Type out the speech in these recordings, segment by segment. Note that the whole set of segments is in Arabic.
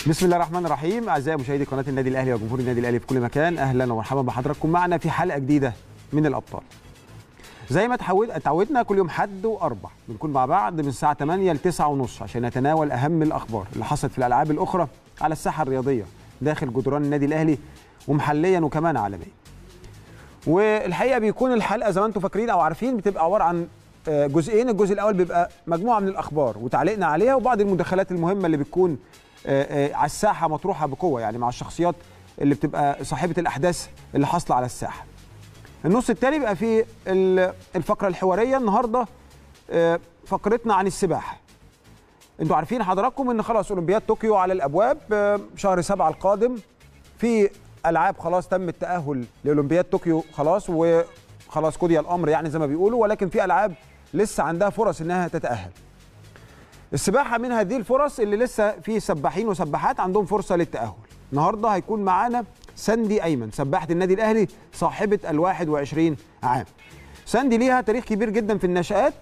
بسم الله الرحمن الرحيم. اعزائي مشاهدي قناه النادي الاهلي وجمهور النادي الاهلي في كل مكان، اهلا ومرحبا بحضراتكم معنا في حلقه جديده من الابطال. زي ما اتعودنا كل يوم حد واربع بنكون مع بعض من الساعه 8 ل 9:30 عشان نتناول اهم الاخبار اللي حصلت في الالعاب الاخرى على الساحه الرياضيه داخل جدران النادي الاهلي ومحليا وكمان عالميا. والحقيقه بيكون الحلقه زي ما انتم فاكرين او عارفين بتبقى عباره عن جزئين. الجزء الاول بيبقى مجموعه من الاخبار وتعليقنا عليها وبعض المداخلات المهمه اللي بتكون على الساحه مطروحه بقوه، يعني مع الشخصيات اللي بتبقى صاحبه الاحداث اللي حاصله على الساحه. النص الثاني بيبقى فيه الفقره الحواريه. النهارده فقرتنا عن السباحه. انتوا عارفين حضراتكم ان خلاص اولمبياد طوكيو على الابواب شهر 7 القادم. في العاب خلاص تم التاهل لاولمبياد طوكيو وخلاص قضي الامر يعني زي ما بيقولوا، ولكن في العاب لسه عندها فرص انها تتاهل. السباحه من هذه الفرص اللي لسه في سباحين وسباحات عندهم فرصه للتاهل. النهارده هيكون معانا ساندي ايمن سباحه النادي الاهلي صاحبه ال21 عام. ساندي ليها تاريخ كبير جدا في النشآت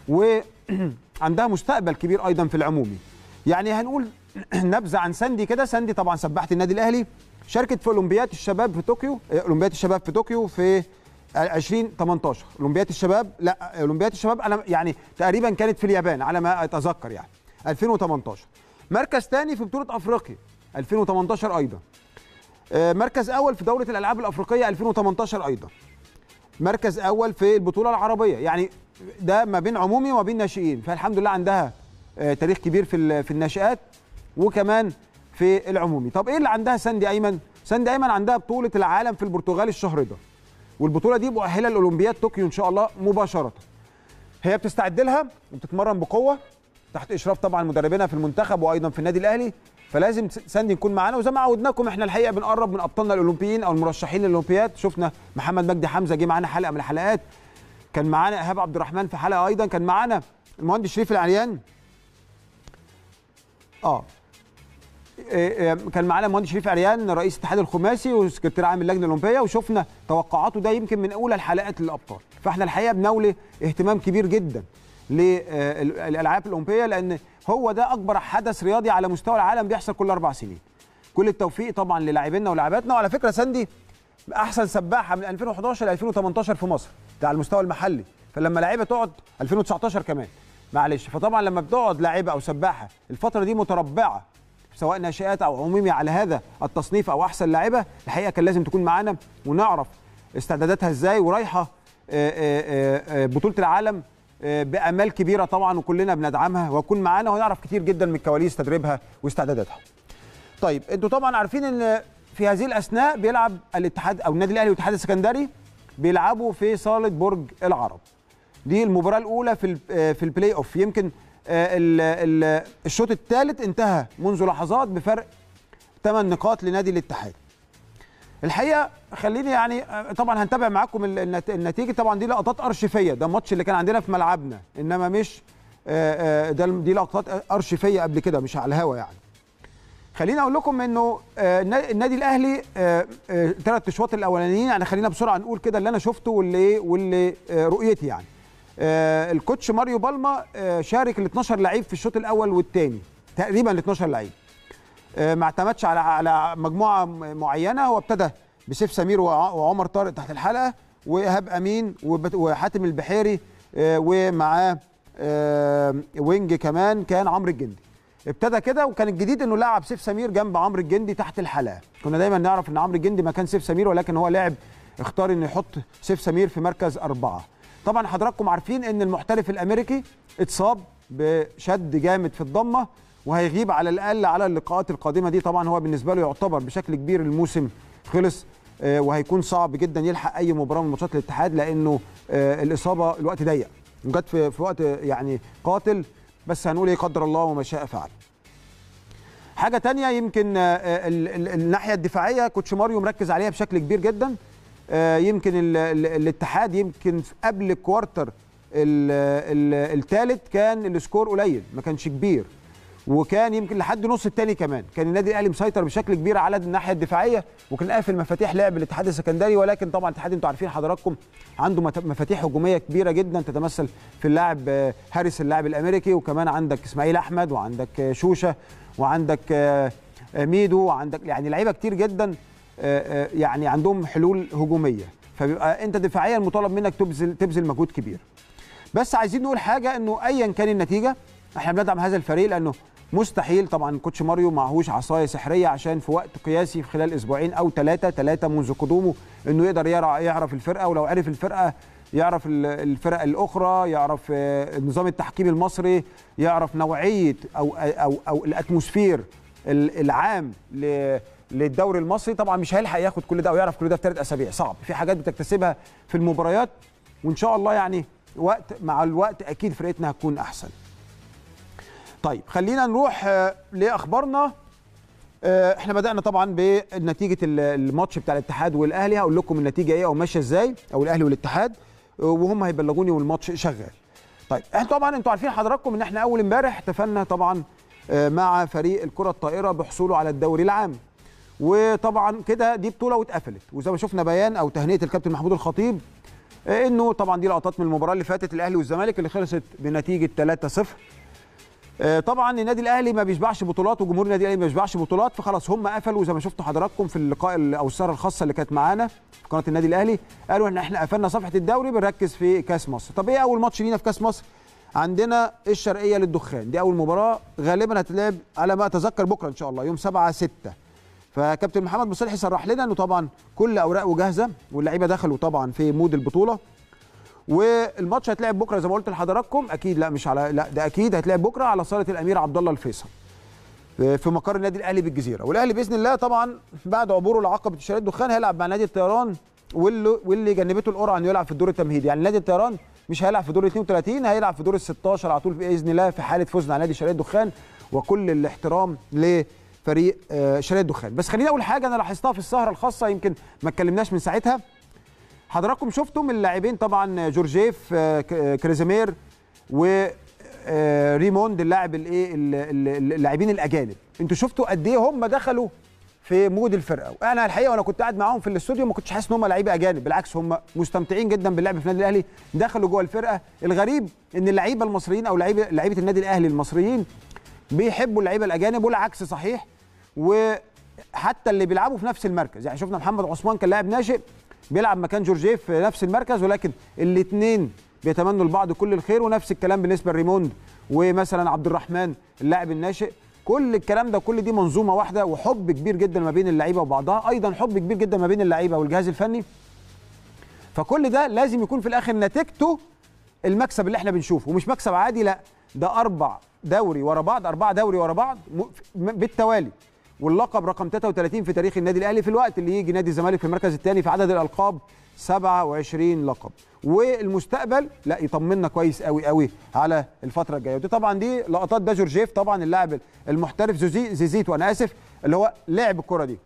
وعندها مستقبل كبير ايضا في العمومي. يعني هنقول نبذه عن ساندي كده. ساندي طبعا سباحه النادي الاهلي، شاركت في اولمبياد الشباب في طوكيو، اولمبياد الشباب في طوكيو في 2018. اولمبياد الشباب انا يعني تقريبا كانت في اليابان على ما اتذكر، يعني 2018. مركز ثاني في بطوله افريقيا 2018 ايضا. مركز اول في دوره الالعاب الافريقيه 2018 ايضا. مركز اول في البطوله العربيه، يعني ده ما بين عمومي وما بين ناشئين، فالحمد لله عندها تاريخ كبير في الناشئات وكمان في العمومي. طب ايه اللي عندها ساندي ايمن؟ ساندي ايمن عندها بطوله العالم في البرتغال الشهر ده، والبطوله دي مؤهله لاولمبياد طوكيو ان شاء الله مباشره. هي بتستعد لها وبتتمرن بقوه تحت اشراف طبعا مدربينها في المنتخب وايضا في النادي الاهلي، فلازم ساندي نكون معانا. وزي ما عودناكم احنا الحقيقه بنقرب من ابطالنا الاولمبيين او المرشحين للاولمبياد. شفنا محمد مجدي حمزه جه معانا حلقه من الحلقات، كان معانا ايهاب عبد الرحمن في حلقه ايضا، كان معانا المهندس شريف العريان كان معانا المهندس شريف عريان رئيس الاتحاد الخماسي وسكرتير عام اللجنه الاولمبيه، وشفنا توقعاته ده يمكن من اولى الحلقات للابطال. فاحنا الحقيقه بنولي اهتمام كبير جدا للالعاب الاولمبيه لان هو ده اكبر حدث رياضي على مستوى العالم بيحصل كل 4 سنين. كل التوفيق طبعا للاعبينا ولاعباتنا. وعلى فكره ساندي احسن سباحه من 2011 ل 2018 في مصر ده على المستوى المحلي، فلما لاعيبه تقعد 2019 كمان معلش، فطبعا لما بتقعد لاعيبه او سباحه الفتره دي متربعه سواء ناشئات او عمومي على هذا التصنيف او احسن لاعبه، الحقيقه كان لازم تكون معانا ونعرف استعداداتها ازاي ورايحه بطوله العالم بامال كبيره طبعا وكلنا بندعمها، ويكون معانا ونعرف كتير جدا من كواليس تدريبها واستعداداتها. طيب انتوا طبعا عارفين ان في هذه الاثناء بيلعب الاتحاد او النادي الاهلي والاتحاد السكندري بيلعبوا في صاله برج العرب. دي المباراه الاولى في البلاي اوف. يمكن الشوط الثالث انتهى منذ لحظات بفرق 8 نقاط لنادي الاتحاد. الحقيقه خليني يعني طبعا هنتابع معاكم النتيجه. طبعا دي لقطات ارشيفيه، ده الماتش اللي كان عندنا في ملعبنا، انما مش دي لقطات ارشيفيه قبل كده مش على الهوا يعني. خليني اقول لكم انه النادي الاهلي 3 اشواط الاولانيين، يعني خلينا بسرعه نقول كده اللي انا شفته واللي رؤيتي. يعني الكوتش ماريو بالما شارك ال 12 لعيب في الشوط الاول والثاني تقريبا ال 12 لعيب، ما اعتمدش على مجموعه معينه. هو ابتدى بسيف سمير وعمر طارق تحت الحلقه وايهاب امين وحاتم البحيري ومعاه وينج كمان كان عمرو الجندي. ابتدى كده، وكان الجديد انه لعب سيف سمير جنب عمرو الجندي تحت الحلقه. كنا دايما نعرف ان عمرو الجندي مكان سيف سمير، ولكن هو لاعب اختار انه يحط سيف سمير في مركز 4. طبعا حضراتكم عارفين ان المحترف الامريكي اتصاب بشد جامد في الضمه وهيغيب على الاقل على اللقاءات القادمه دي. طبعا هو بالنسبه له يعتبر بشكل كبير الموسم خلص، وهيكون صعب جدا يلحق اي مباراه من ماتشات الاتحاد لانه الاصابه الوقت ضيق وجت في وقت يعني قاتل، بس هنقول ايه قدر الله وما شاء فعل. حاجه ثانيه يمكن الناحيه الدفاعيه كوتش ماريو مركز عليها بشكل كبير جدا. يمكن الاتحاد يمكن قبل الكوارتر الثالث كان السكور قليل ما كانش كبير، وكان يمكن لحد نص الثاني كمان كان النادي الاهلي مسيطر بشكل كبير على الناحيه الدفاعيه وكان قافل مفاتيح لعب الاتحاد السكندري. ولكن طبعا الاتحاد انتوا عارفين حضراتكم عنده مفاتيح هجوميه كبيره جدا تتمثل في اللاعب هاريس اللاعب الامريكي، وكمان عندك اسماعيل احمد وعندك شوشه وعندك ميدو، عندك يعني لعيبه كتير جدا يعني عندهم حلول هجوميه، فبيبقى انت دفاعيا مطالب منك تبذل مجهود كبير. بس عايزين نقول حاجه، انه ايا كان النتيجه احنا بندعم هذا الفريق، لانه مستحيل طبعا كوتش ماريو معهوش عصايه سحريه عشان في وقت قياسي في خلال اسبوعين او ثلاثه منذ قدومه انه يقدر يعرف الفرقه، ولو عرف الفرقه يعرف الفرق الاخرى، يعرف نظام التحكيم المصري، يعرف نوعيه او الاتموسفير العام للدوري المصري. طبعا مش هيلحق ياخد كل ده او يعرف كل ده في 3 أسابيع، صعب. في حاجات بتكتسبها في المباريات، وان شاء الله يعني مع الوقت اكيد فرقتنا هتكون احسن. طيب خلينا نروح لاخبارنا. احنا بدأنا طبعا بنتيجه الماتش بتاع الاتحاد والاهلي، هقول لكم النتيجه ايه او ماشيه ازاي، او الاهلي والاتحاد، وهم هيبلغوني والماتش شغال. طيب احنا طبعا انتوا عارفين حضراتكم ان احنا اول امبارح احتفلنا طبعا مع فريق الكره الطائره بحصوله على الدوري العام، وطبعا كده دي بطوله واتقفلت، وزي ما شفنا بيان او تهنئه الكابتن محمود الخطيب انه طبعا دي لقطات من المباراه اللي فاتت، الاهلي والزمالك اللي خلصت بنتيجه 3-0. طبعا النادي الاهلي ما بيشبعش بطولات، وجمهور النادي الاهلي ما بيشبعش بطولات، فخلاص هم قفلوا زي ما شفتوا حضراتكم في اللقاء او السهره الخاصه اللي كانت معانا في قناه النادي الاهلي، قالوا ان احنا قفلنا صفحه الدوري بنركز في كاس مصر. طب ايه اول ماتش لينا في كاس مصر؟ عندنا الشرقيه للدخان، دي اول مباراه غالبا هتلعب على ما اتذكر بكره ان شاء الله يوم 7/6. فكابتن محمد مصلحي صرح لنا انه طبعا كل اوراقه جاهزه واللعيبه دخلوا طبعا في مود البطوله، والماتش هيتلعب بكره زي ما قلت لحضراتكم. اكيد لا ده اكيد هيتلعب بكره على صاله الامير عبد الله الفيصل في مقر النادي الاهلي بالجزيره. والاهلي باذن الله طبعا بعد عبوره لعقبه الشرقيه الدخان هيلعب مع نادي الطيران، واللي جنبته القرعه انه يلعب في الدور التمهيدي. يعني نادي الطيران مش هيلعب في دور 32، هيلعب في دور ال16 على طول باذن الله في حاله فوزنا على نادي الشرقيه الدخان، وكل الاحترام لفريق الشرقيه الدخان. بس خليني اقول حاجه انا لاحظتها في السهره الخاصه، يمكن ما اتكلمناش من ساعتها. حضراتكم شفتم اللاعبين طبعا جورجيف كريزيمير وريموند اللاعبين الاجانب، انتوا شفتوا قد ايه هم دخلوا في مود الفرقه. وانا الحقيقه وانا كنت قاعد معاهم في الاستوديو ما كنتش حاسس ان هم لعيبه اجانب، بالعكس هم مستمتعين جدا باللعب في النادي الاهلي، دخلوا جوه الفرقه. الغريب ان اللعيبه المصريين او لعيبه النادي الاهلي المصريين بيحبوا اللعيبه الاجانب، والعكس صحيح. وحتى اللي بيلعبوا في نفس المركز، يعني شفنا محمد عثمان كان لاعب ناشئ بيلعب مكان جورجيف في نفس المركز، ولكن الاثنين بيتمنوا لبعض كل الخير. ونفس الكلام بالنسبه لريموند ومثلا عبد الرحمن اللاعب الناشئ. كل الكلام ده كل دي منظومه واحده، وحب كبير جدا ما بين اللعيبه وبعضها، ايضا حب كبير جدا ما بين اللعيبه والجهاز الفني. فكل ده لازم يكون في الاخر نتيجته المكسب اللي احنا بنشوفه، ومش مكسب عادي، لا ده 4 دوري ورا بعض بالتوالي، واللقب رقم 33 في تاريخ النادي الاهلي، في الوقت اللي يجي نادي الزمالك في المركز الثاني في عدد الالقاب 27 لقب. والمستقبل لا يطمنا كويس قوي قوي على الفتره الجايه. ودي طبعا دي لقطات، ده جورجيف طبعا اللاعب المحترف زيزيت وانا اسف اللي هو لعب الكره دي.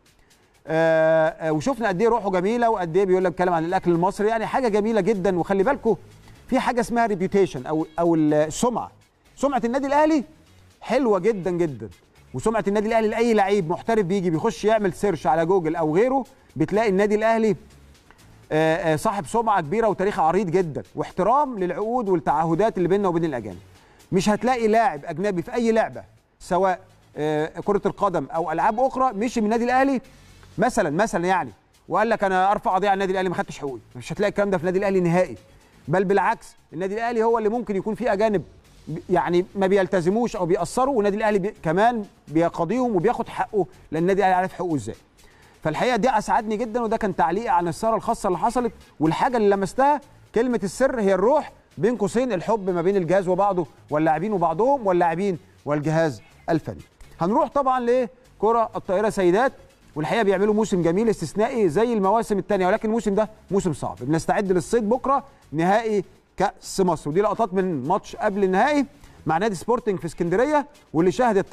وشفنا قد ايه روحه جميله، وقد ايه بيقول لك بيتكلم عن الاكل المصري، يعني حاجه جميله جدا. وخلي بالكم في حاجه اسمها ريبيوتيشن او السمعه. سمعه النادي الاهلي حلوه جدا جدا، وسمعه النادي الاهلي لاي لعيب محترف بيجي بيخش يعمل سيرش على جوجل او غيره بتلاقي النادي الاهلي صاحب سمعه كبيره وتاريخ عريض جدا، واحترام للعقود والتعهدات اللي بيننا وبين الاجانب. مش هتلاقي لاعب اجنبي في اي لعبه سواء كره القدم او العاب اخرى مشي من النادي الاهلي مثلا يعني وقال لك انا ارفع قضيه على النادي الاهلي ما خدتش حقوقي. مش هتلاقي الكلام ده في النادي الاهلي نهائي، بل بالعكس النادي الاهلي هو اللي ممكن يكون فيه اجانب يعني ما بيلتزموش او بيأثروا، والنادي الاهلي كمان بيقاضيهم وبياخد حقه، لان النادي الاهلي عارف حقوقه ازاي. فالحقيقه دي اسعدني جدا، وده كان تعليق عن السهره الخاصه اللي حصلت. والحاجه اللي لمستها كلمه السر هي الروح، بين قوسين الحب ما بين الجهاز وبعضه واللاعبين وبعضهم واللاعبين والجهاز الفني. هنروح طبعا لكره الطائره سيدات، والحقيقه بيعملوا موسم جميل استثنائي زي المواسم الثانيه، ولكن الموسم ده موسم صعب. بنستعد للصيد بكره نهائي كاس مصر، ودي لقطات من ماتش قبل النهائي مع نادي سبورتنج في اسكندريه، واللي شهدت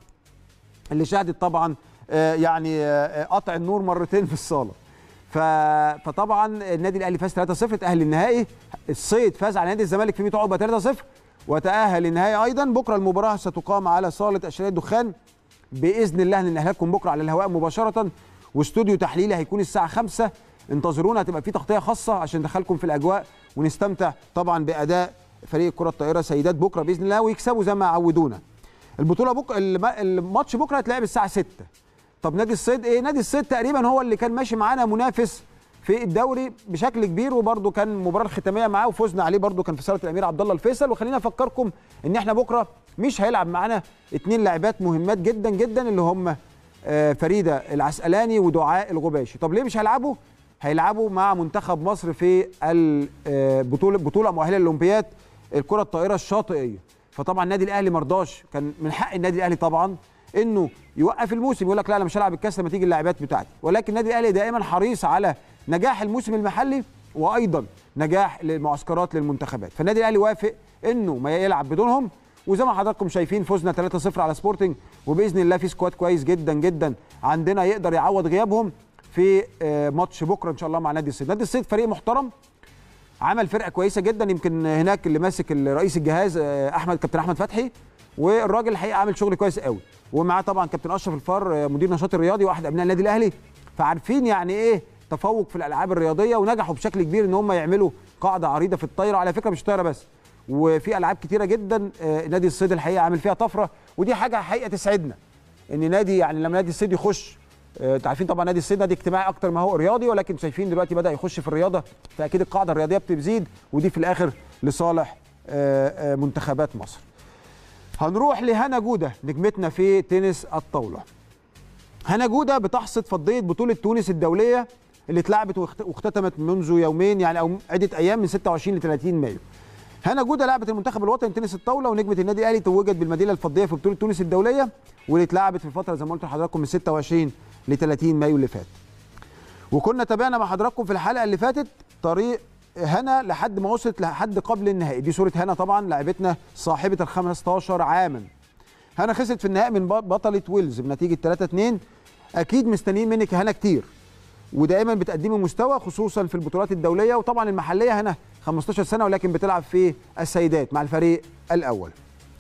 طبعا يعني قطع النور مرتين في الصاله. فطبعا النادي الاهلي فاز 3-0 تاهل للنهائي. الصيد فاز على نادي الزمالك في 100 عقبه 3-0 وتاهل للنهائي ايضا. بكره المباراه ستقام على صاله الشرقيه الدخان باذن الله، هننقلها لكم بكره على الهواء مباشره، واستوديو تحليلي هيكون الساعه 5. انتظرونا، هتبقى في تغطيه خاصه عشان ندخلكم في الاجواء ونستمتع طبعا باداء فريق كره الطائره سيدات بكره باذن الله، ويكسبوا زي ما عودونا. البطوله الماتش بكره هيتلعب الساعه 6. طب نادي الصيد ايه؟ نادي الصيد تقريبا هو اللي كان ماشي معانا منافس في الدوري بشكل كبير، وبرده كان المباراه الختاميه معاه وفوزنا عليه برده كان في صاله الامير عبد الله الفيصل. وخلينا افكركم ان احنا بكره مش هيلعب معانا 2 لاعبات مهمات جدا جدا اللي هم فريده العسقلاني ودعاء الغباشي. طب ليه مش هيلعبوا؟ هيلعبوا مع منتخب مصر في بطوله مؤهله للاولمبياد الكره الطائره الشاطئيه. فطبعا النادي الاهلي مرضاش، كان من حق النادي الاهلي طبعا انه يوقف الموسم، يقول لك لا انا مش هلعب الكاس لما تيجي اللاعبات بتاعتي. ولكن النادي الاهلي دائما حريص على نجاح الموسم المحلي وايضا نجاح المعسكرات للمنتخبات. فالنادي الاهلي وافق انه ما يلعب بدونهم، وزي ما حضراتكم شايفين فوزنا 3-0 على سبورتنج، وباذن الله في سكواد كويس جدا جدا عندنا يقدر يعوض غيابهم في ماتش بكره ان شاء الله مع نادي الصيد. نادي الصيد فريق محترم، عمل فرقه كويسه جدا. يمكن هناك اللي ماسك رئيس الجهاز كابتن احمد فتحي، والراجل الحقيقه عامل شغل كويس قوي، ومعاه طبعا كابتن اشرف الفار مدير نشاط الرياضي واحد ابناء النادي الاهلي، فعارفين يعني ايه تفوق في الالعاب الرياضيه، ونجحوا بشكل كبير ان هم يعملوا قاعده عريضه في الطايره. على فكره مش الطايره بس، وفي العاب كتيره جدا نادي الصيد الحقيقه عامل فيها طفره، ودي حاجه حقيقه تسعدنا ان نادي يعني لما نادي الصيد يخش. انتوا عارفين طبعا نادي الصيد نادي اجتماعي اكتر ما هو رياضي، ولكن شايفين دلوقتي بدا يخش في الرياضه، فاكيد القاعده الرياضيه بتزيد، ودي في الاخر لصالح منتخبات مصر. هنروح لهنا جوده نجمتنا في تنس الطاوله. هنا جوده بتحصد فضيه بطوله تونس الدوليه اللي اتلعبت واختتمت منذ يومين يعني او عده ايام من 26 ل 30 مايو. هنا جوده لعبت المنتخب الوطني لتنس الطاوله ونجمه النادي الاهلي، توجت بالميداليه الفضيه في بطوله تونس الدوليه واللي اتلعبت في الفتره زي ما قلت لحضراتكم من 26 ل 30 مايو اللي فات. وكنا تابعنا مع حضراتكم في الحلقه اللي فاتت طريق هنا لحد ما وصلت لحد قبل النهائي. دي صوره هنا طبعا لاعبتنا صاحبه ال 15 عاما. هنا خسرت في النهائي من بطله ويلز بنتيجه 3-2. اكيد مستنيين منك هنا كتير، ودائما بتقدمي مستوى خصوصا في البطولات الدوليه وطبعا المحليه. هنا 15 سنه ولكن بتلعب في السيدات مع الفريق الاول.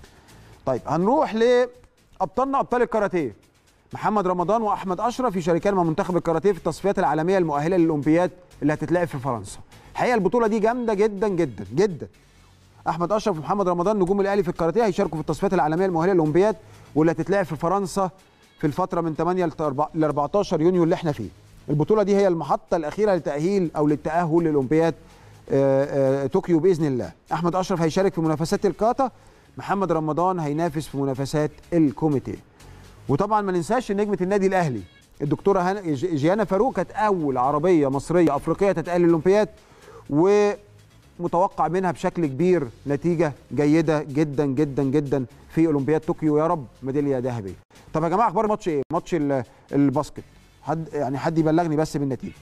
طيب هنروح لابطالنا ابطال الكاراتيه. محمد رمضان واحمد اشرف يشاركان مع منتخب الكاراتيه في التصفيات العالميه المؤهله للاولمبياد اللي هتتلعب في فرنسا. الحقيقه البطوله دي جامده جدا جدا جدا. احمد اشرف ومحمد رمضان نجوم الاهلي في الكاراتيه هيشاركوا في التصفيات العالميه المؤهله للاولمبياد واللي هتتلعب في فرنسا في الفتره من 8 ل 14 يونيو اللي احنا فيه. البطوله دي هي المحطه الاخيره للتاهيل او للتاهل للاولمبياد طوكيو باذن الله. احمد اشرف هيشارك في منافسات الكاتا، محمد رمضان هينافس في منافسات الكوميتيه. وطبعا ما ننساش نجمه النادي الاهلي الدكتوره جيانا فاروق كانت اول عربيه مصريه افريقيه تتاهل للاولمبياد، ومتوقع منها بشكل كبير نتيجه جيده جدا جدا جدا في اولمبياد طوكيو، يا رب ميداليه ذهبيه. طب يا جماعه اخبار الماتش ايه؟ ماتش الباسكت حد يبلغني بس بالنتيجه.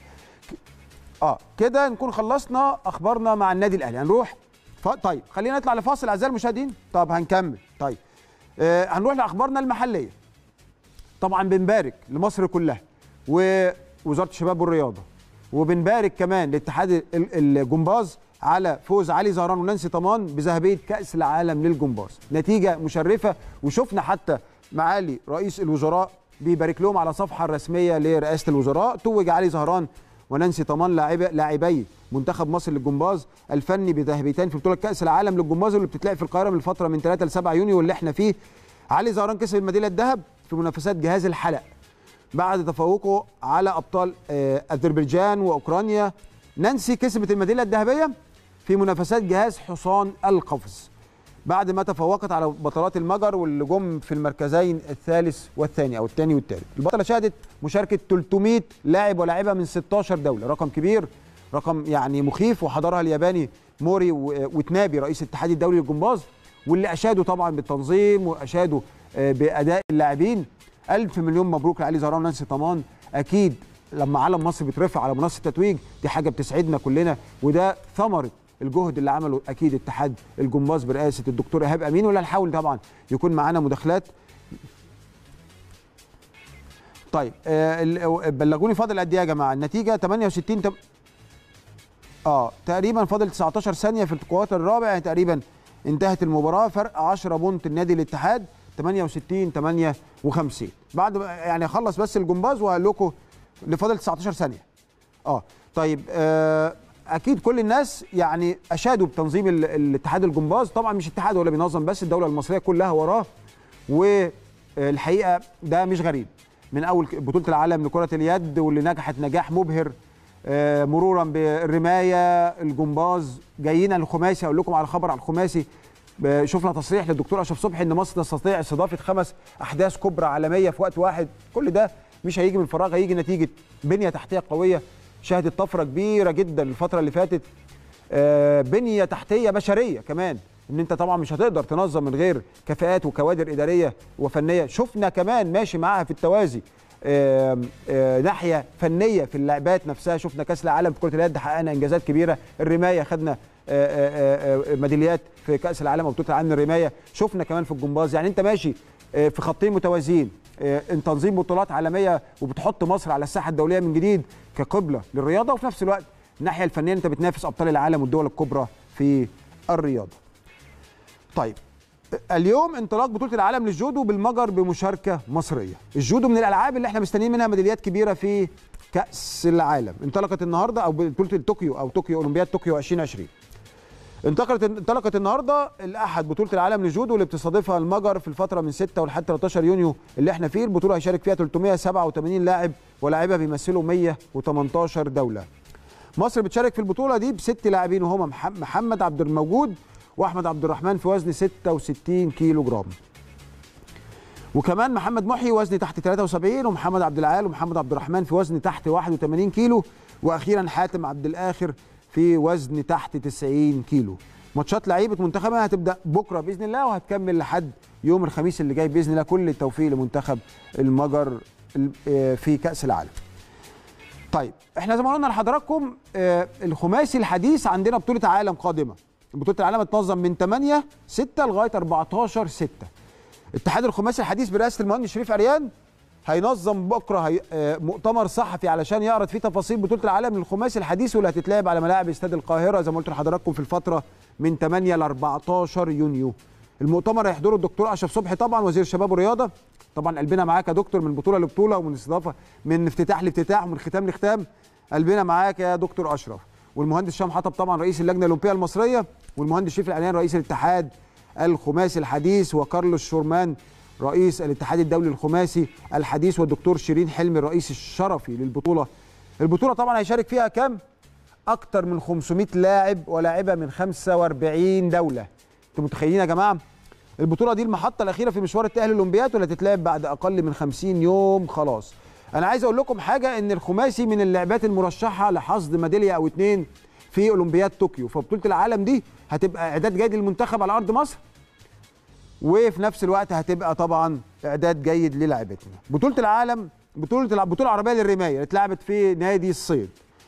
كده نكون خلصنا اخبارنا مع النادي الاهلي. هنروح طيب خلينا نطلع لفاصل اعزائي المشاهدين. طب هنكمل. طيب هنروح لاخبارنا المحليه. طبعا بنبارك لمصر كلها ووزاره الشباب والرياضه، وبنبارك كمان لاتحاد الجمباز على فوز علي زهران ونانسي طمان بذهبيه كاس العالم للجمباز. نتيجه مشرفه، وشفنا حتى معالي رئيس الوزراء بيبارك لهم على الصفحه الرسميه لرئاسه الوزراء. توج علي زهران ونانسي طمان لاعبي منتخب مصر للجمباز الفني بذهبيتين في بطوله كاس العالم للجمباز اللي بتتلعب في القاهره من الفتره من 3 ل 7 يونيو واللي احنا فيه. علي زهران كسب الميداليه الذهب في منافسات جهاز الحلق بعد تفوقه على ابطال اذربيجان واوكرانيا. نانسي كسبت الميداليه الذهبيه في منافسات جهاز حصان القفز بعد ما تفوقت على بطلات المجر واللي جم في المركزين الثالث والثاني او الثاني والثالث. البطله شهدت مشاركه 300 لاعب ولاعبه من 16 دوله، رقم كبير، رقم يعني مخيف، وحضرها الياباني موري وتنابي رئيس الاتحاد الدولي للجمباز، واللي اشادوا طبعا بالتنظيم واشادوا باداء اللاعبين. الف مليون مبروك لعلي زهران ونانسي طمان. اكيد لما علم مصر بيترفع على منصه التتويج دي حاجه بتسعدنا كلنا، وده ثمره الجهد اللي عمله اكيد اتحاد الجمباز برئاسه الدكتور ايهاب امين. ولا نحاول طبعا يكون معانا مداخلات. طيب بلغوني فاضل قد ايه يا جماعه؟ النتيجه 68 تقريبا فاضل 19 ثانيه في الكوارتر الرابع، يعني تقريبا انتهت المباراه، فرق 10 بونت النادي الاتحاد 68 58. بعد يعني اخلص بس الجمباز وهقول لكم اللي فاضل 19 ثانيه. طيب اكيد كل الناس يعني اشادوا بتنظيم الاتحاد الجمباز. طبعا مش اتحاد ولا بينظم بس، الدوله المصريه كلها وراه، والحقيقه ده مش غريب، من اول بطوله العالم لكره اليد واللي نجحت نجاح مبهر، مرورا بالرمايه، الجمباز، جايين الخماسي. اقول لكم على خبر على الخماسي، شفنا تصريح للدكتور اشرف صبحي ان مصر تستطيع استضافه 5 احداث كبرى عالميه في وقت واحد. كل ده مش هيجي من فراغ، هيجي نتيجه بنيه تحتيه قويه شهدت طفره كبيره جدا الفتره اللي فاتت، بنيه تحتيه بشريه كمان، ان انت طبعا مش هتقدر تنظم من غير كفاءات وكوادر اداريه وفنيه. شفنا كمان ماشي معاها في التوازي ناحيه فنيه في اللعبات نفسها. شفنا كاس العالم في كره اليد حققنا انجازات كبيره، الرمايه خدنا ميداليات في كاس العالم وبطوله العالم للرمايه، شفنا كمان في الجمباز. يعني انت ماشي في خطين متوازيين، تنظيم بطولات عالميه وبتحط مصر على الساحه الدوليه من جديد كقبله للرياضه، وفي نفس الوقت الناحيه الفنيه انت بتنافس ابطال العالم والدول الكبرى في الرياضه. طيب اليوم انطلاق بطوله العالم للجودو بالمجر بمشاركه مصريه. الجودو من الالعاب اللي احنا مستنيين منها ميداليات كبيره في كاس العالم. انطلقت النهارده او بطوله طوكيو او اولمبياد طوكيو 2020. انطلقت النهارده الاحد بطوله العالم للجودو اللي بتستضيفها المجر في الفتره من 6 لحد 13 يونيو اللي احنا فيه. البطوله هيشارك فيها 387 لاعب ولاعيبه بيمثلوا 118 دوله. مصر بتشارك في البطوله دي ب6 لاعبين وهما محمد عبد الموجود واحمد عبد الرحمن في وزن 66 كيلو جرام، وكمان محمد محي وزن تحت 73، ومحمد عبد العال ومحمد عبد الرحمن في وزن تحت 81 كيلو، واخيرا حاتم عبد الاخر في وزن تحت 90 كيلو. ماتشات لعيبه منتخبنا هتبدا بكره باذن الله وهتكمل لحد يوم الخميس اللي جاي باذن الله. كل التوفيق لمنتخب المجر في كاس العالم. طيب احنا زي ما قلنا لحضراتكم الخماسي الحديث عندنا بطوله عالم قادمه. بطوله العالم هتنظم من 8/6 لغايه 14/6. اتحاد الخماسي الحديث برئاسه المهندس شريف عريان هينظم بكره مؤتمر صحفي علشان يعرض فيه تفاصيل بطوله العالم للخماسي الحديث واللي هتتلعب على ملاعب استاد القاهره زي ما قلت لحضراتكم في الفتره من 8 ل 14 يونيو. المؤتمر هيحضره الدكتور اشرف صبحي طبعا وزير الشباب والرياضه. طبعا قلبنا معاك يا دكتور من بطوله لبطوله ومن استضافه من افتتاح لافتتاح ومن ختام لختام. قلبنا معاك يا دكتور اشرف. والمهندس هشام حطب طبعا رئيس اللجنه الاولمبيه المصريه، والمهندس شريف العريان رئيس الاتحاد الخماسي الحديث، وكارلوس شورمان رئيس الاتحاد الدولي الخماسي الحديث، والدكتور شيرين حلمي الرئيس الشرفي للبطوله. البطوله طبعا هيشارك فيها كام؟ اكتر من 500 لاعب ولاعبه من 45 دوله. انتوا متخيلين يا جماعه؟ البطوله دي المحطه الاخيره في مشوار التاهل للاولمبياد واللي هتتلعب بعد اقل من 50 يوم خلاص. انا عايز اقول لكم حاجه، ان الخماسي من اللعبات المرشحه لحصد ميداليه او 2 في اولمبياد طوكيو، فبطوله العالم دي هتبقى اعداد جيد للمنتخب على ارض مصر، وفي نفس الوقت هتبقى طبعا اعداد جيد للاعبتنا. بطوله العالم بطوله العربيه للرمايه اللي اتلعبت في نادي الصيد.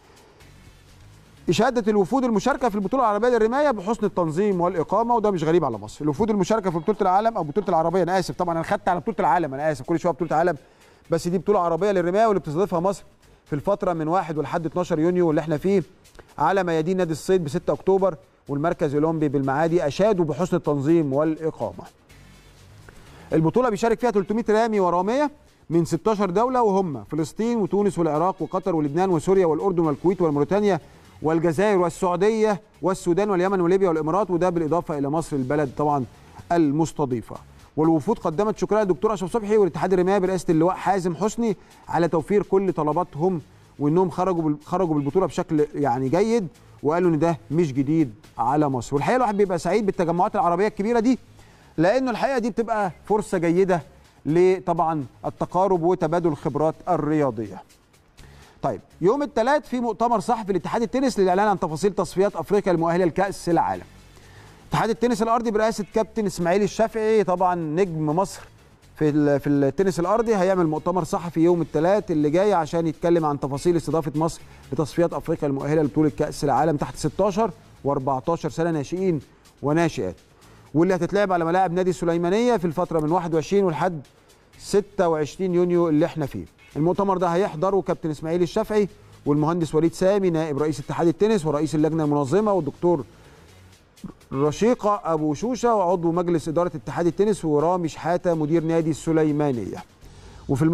اشاده الوفود المشاركه في البطوله العربيه للرمايه بحسن التنظيم والاقامه، وده مش غريب على مصر. الوفود المشاركه في بطوله العالم او بطوله العربيه، انا اسف طبعا انا خدت على بطوله العالم، انا اسف كل شويه بطوله عالم، بس دي بطوله عربيه للرمايه واللي بتستضيفها مصر في الفتره من 1 لحد 12 يونيو اللي احنا فيه على ميادين نادي الصيد ب 6 اكتوبر والمركز الاولمبي بالمعادي. اشادوا بحسن التنظيم والاقامه. البطوله بيشارك فيها 300 رامي وراميه من 16 دوله وهم فلسطين وتونس والعراق وقطر ولبنان وسوريا والاردن والكويت وموريتانيا والجزائر والسعوديه والسودان واليمن وليبيا والامارات، وده بالاضافه الى مصر البلد طبعا المستضيفه. والوفود قدمت شكرها للدكتور اشرف صبحي والاتحاد الرمايه برئاسه اللواء حازم حسني على توفير كل طلباتهم، وانهم خرجوا بالبطوله بشكل يعني جيد، وقالوا ان ده مش جديد على مصر. والحقيقه الواحد بيبقى سعيد بالتجمعات العربيه الكبيره دي، لانه الحقيقه دي بتبقى فرصه جيده لطبعا التقارب وتبادل الخبرات الرياضيه. طيب يوم الثلاث في مؤتمر صحفي لاتحاد التنس للاعلان عن تفاصيل تصفيات افريقيا المؤهله لكاس العالم. اتحاد التنس الارضي برئاسه كابتن اسماعيل الشافعي طبعا نجم مصر في التنس الارضي هيعمل مؤتمر صحفي يوم الثلاث اللي جاي عشان يتكلم عن تفاصيل استضافه مصر لتصفيات افريقيا المؤهله لبطوله كاس العالم تحت 16 و14 سنه ناشئين وناشئات، واللي هتتلعب على ملاعب نادي السليمانيه في الفتره من 21 ولحد 26 يونيو اللي احنا فيه. المؤتمر ده هيحضره كابتن اسماعيل الشافعي والمهندس وليد سامي نائب رئيس اتحاد التنس ورئيس اللجنه المنظمه، والدكتور رشيقه ابو شوشه وعضو مجلس اداره اتحاد التنس، ورامي شحاته مدير نادي السليمانيه. وفي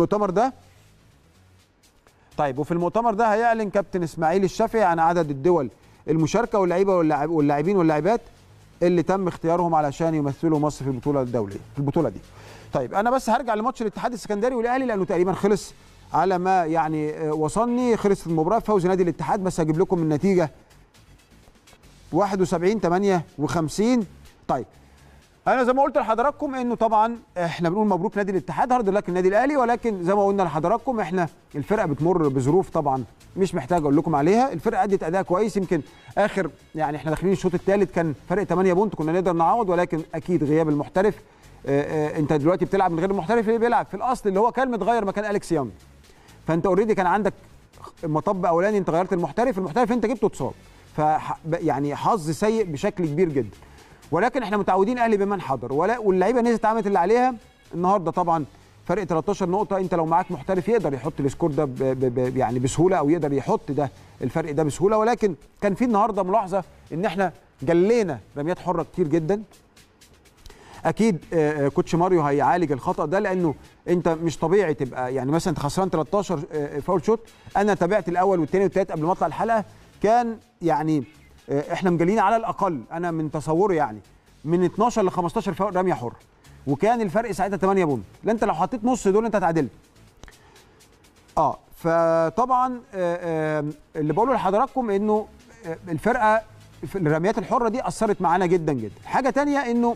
المؤتمر ده هيعلن كابتن اسماعيل الشافعي عن عدد الدول المشاركه واللعيبه واللاعبين واللاعبات اللي تم اختيارهم علشان يمثلوا مصر في البطوله الدوليه في البطوله دي. طيب انا بس هرجع لماتش الاتحاد السكندري والاهلي لانه تقريبا خلص على ما يعني وصلني، خلصت المباراه فوز نادي الاتحاد، بس هجيب لكم النتيجه 71-58. طيب انا زي ما قلت لحضراتكم انه طبعا احنا بنقول مبروك نادي الاتحاد، هارد لك النادي الاهلي، ولكن زي ما قلنا لحضراتكم احنا الفرقه بتمر بظروف طبعا مش محتاج اقول لكم عليها. الفرقه ادت اداء كويس، يمكن اخر يعني احنا داخلين الشوط الثالث كان فرق 8 بونت كنا نقدر نعوض، ولكن اكيد غياب المحترف. انت دلوقتي بتلعب من غير المحترف اللي بيلعب في الاصل اللي هو كان متغير مكان اليكس يانج، فانت اوريدي كان عندك مطب اولاني انت غيرت المحترف انت جبته اتصاب، ف يعني حظ سيء بشكل كبير جدا. ولكن احنا متعودين اهلي بمن حضر، واللعيبه نزلت عملت اللي عليها. النهارده طبعا فرق 13 نقطه، انت لو معاك محترف يقدر يحط السكور ده يعني بسهوله، او يقدر يحط ده الفرق ده بسهوله. ولكن كان في النهارده ملاحظه ان احنا جلينا رميات حره كتير جدا. اكيد كوتش ماريو هيعالج الخطا ده، لانه انت مش طبيعي تبقى يعني مثلا انت خسران 13 فاول شوت. انا تابعت الاول والثاني والثالث قبل ما اطلع الحلقه، كان يعني احنا مجلين على الاقل انا من تصوري يعني من 12 ل 15 فاول رميه حره، وكان الفرق ساعتها 8 بونت. لا انت لو حطيت نص دول انت اتعادلت. فطبعا اللي بقوله لحضراتكم انه الفرقه في الرميات الحره دي اثرت معانا جدا جدا. حاجه ثانيه انه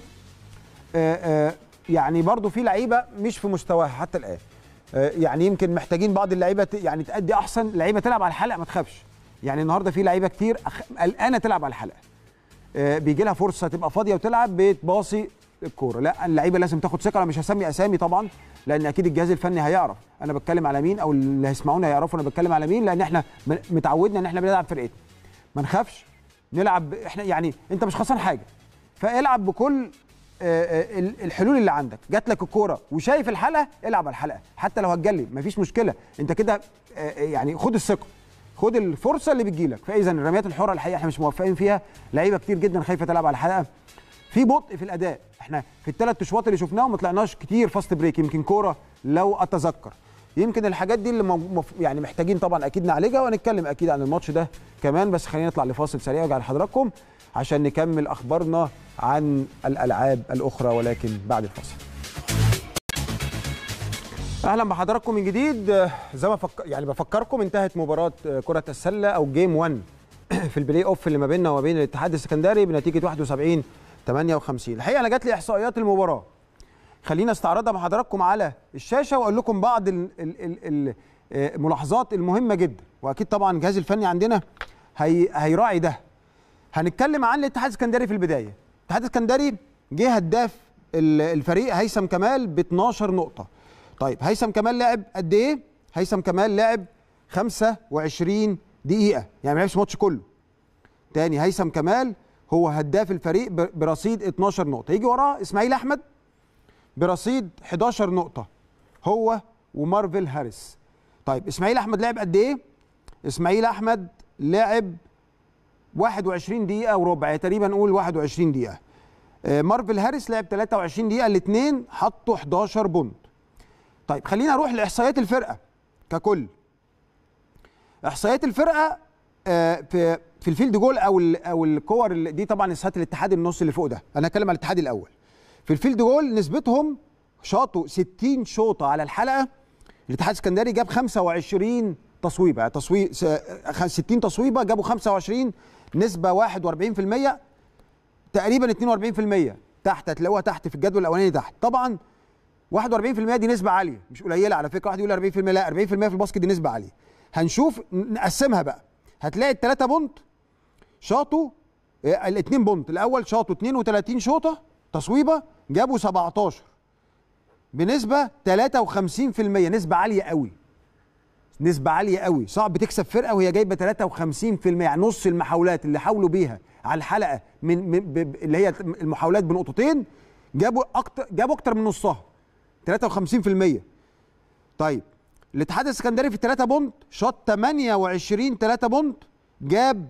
يعني برضو في لعيبه مش في مستواها حتى الان، يعني يمكن محتاجين بعض اللعيبه يعني تأدي احسن، لعيبه تلعب على الحلقه ما تخافش. يعني النهارده في لعيبه كتير قلقانه تلعب على الحلقه، بيجي لها فرصه تبقى فاضيه وتلعب بتباصي الكوره. لا اللعيبه لازم تاخد ثقه. انا مش هسمي اسامي طبعا لان اكيد الجهاز الفني هيعرف انا بتكلم على مين، او اللي هيسمعونا هيعرفوا انا بتكلم على مين، لان احنا متعودنا ان احنا بنلعب فرقتنا ما نخافش نلعب. احنا يعني انت مش خسران حاجه، فالعب بكل الحلول اللي عندك. جات لك الكوره وشايف الحلقه، العب على الحلقه حتى لو هتجلي مفيش مشكله. انت كده يعني خد الثقه، خد الفرصه اللي بتجيلك. فاذا الرميات الحره الحقيقه احنا مش موفقين فيها، لعيبه كتير جدا خايفه تلعب على الحلقه، في بطء في الاداء. احنا في الثلاث اشواط اللي شفناهم ما طلعناش كتير فاست بريك، يمكن كوره لو اتذكر. يمكن الحاجات دي اللي يعني محتاجين طبعا اكيد نعالجها، وهنتكلم اكيد عن الماتش ده كمان. بس خلينا نطلع لفاصل سريع وارجع لحضراتكم عشان نكمل اخبارنا عن الالعاب الاخرى، ولكن بعد الفاصل. اهلا بحضراتكم من جديد. زي ما بفكركم انتهت مباراه كره السله او جيم 1 في البلاي اوف اللي ما بيننا وما بين الاتحاد السكندري بنتيجه 71-58. الحقيقه انا جات لي احصائيات المباراه، خلينا استعرضها مع حضراتكم على الشاشه واقول لكم بعض الملاحظات المهمه جدا، واكيد طبعا الجهاز الفني عندنا هيراعي ده. هنتكلم عن الاتحاد السكندري في البدايه. الاتحاد السكندري جه هداف الفريق هيثم كمال ب 12 نقطه. طيب هيثم كمال لعب قد ايه؟ هيثم كمال لعب 25 دقيقه، يعني ما لعبش الماتش كله. تاني، هيثم كمال هو هداف الفريق برصيد 12 نقطه. يجي وراه اسماعيل احمد برصيد 11 نقطه، هو ومارفل هاريس. طيب اسماعيل احمد لعب قد ايه؟ اسماعيل احمد لعب 21 دقيقه وربع، تقريبا نقول 21 دقيقه. مارفل هاريس لعب 23 دقيقه، الاثنين حطوا 11 بونت. طيب خلينا نروح لاحصائيات الفرقه ككل. احصائيات الفرقه في الفيلد جول او الكور دي طبعا اسهات الاتحاد النص اللي فوق ده، انا هتكلم على الاتحاد الاول. في الفيلد جول نسبتهم شاطوا 60 شوطه على الحلقه، الاتحاد السكندري جاب 25 تصويبه، 60 تصويبه جابوا 25، نسبه 41%، تقريبا 42%. تحت هتلاقوها تحت في الجدول الاولاني تحت. طبعا 41% دي نسبه عاليه مش قليله على فكره. واحد يقول 40%، لا 40% في الباسكت دي نسبه عاليه. هنشوف نقسمها بقى. هتلاقي الثلاثه بونت شاطوا، الاثنين بونت الاول شاطوا 32 شوطه تصويبه، جابوا 17 بنسبه 53%، نسبه عاليه قوي، نسبه عاليه قوي. صعب تكسب فرقه وهي جايبه 53%، يعني نص المحاولات اللي حاولوا بيها على الحلقه اللي هي المحاولات بنقطتين جابوا اكتر من نصها، 53%. طيب الاتحاد السكندري في الثلاثه بونت شاط 28 3 بونت، جاب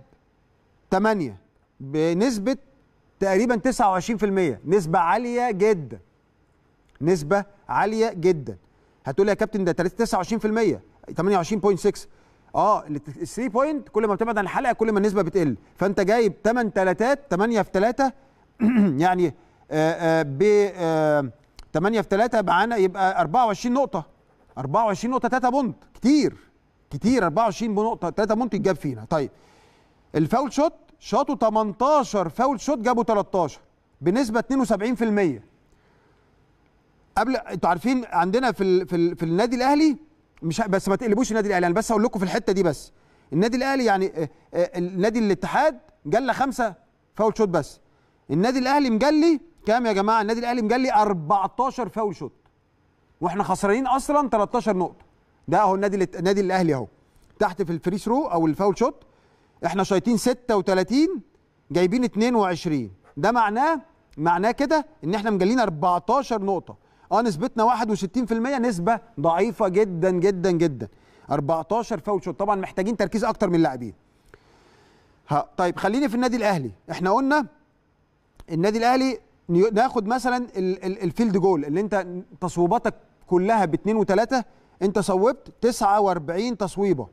8 بنسبه تقريبا 29%، نسبه عاليه جدا، نسبه عاليه جدا. هتقول لي يا كابتن ده 29%، 28.6. ال 3 بوينت كل ما بتبعد عن الحلقه كل ما النسبه بتقل، فانت جايب 8 تلاتات، 8 في 3 يعني ب 8 في 3 معانا يبقى 24 نقطه. 24 نقطه 3 بونت كتير كتير. 24 نقطه 3 بونت يتجاب فينا. طيب الفاول شوت شاطوا 18 فاول شوت جابوا 13 بنسبه 72%. قبل انتوا عارفين عندنا في النادي الاهلي، مش بس ما تقلبوش النادي الاهلي، انا بس هقول لكم في الحته دي بس. النادي الاهلي يعني النادي الاتحاد جلى 5 فاول شوت بس. النادي الاهلي مجلي كام يا جماعه؟ النادي الاهلي مجلي 14 فاول شوت واحنا خسرانين اصلا 13 نقطه. ده اهو النادي الاهلي اهو تحت في الفري ثرو او الفاول شوت احنا شايطين 36 جايبين 22. ده معناه كده ان احنا مجلين 14 نقطه. نسبتنا 61%، نسبه ضعيفه جدا جدا جدا. 14 فاول شوت، طبعا محتاجين تركيز اكتر من اللاعبين. طيب خليني في النادي الاهلي. احنا قلنا النادي الاهلي ناخد مثلا الفيلد جول اللي انت تصويباتك كلها ب2 و3، انت صوبت 49 تصويبه،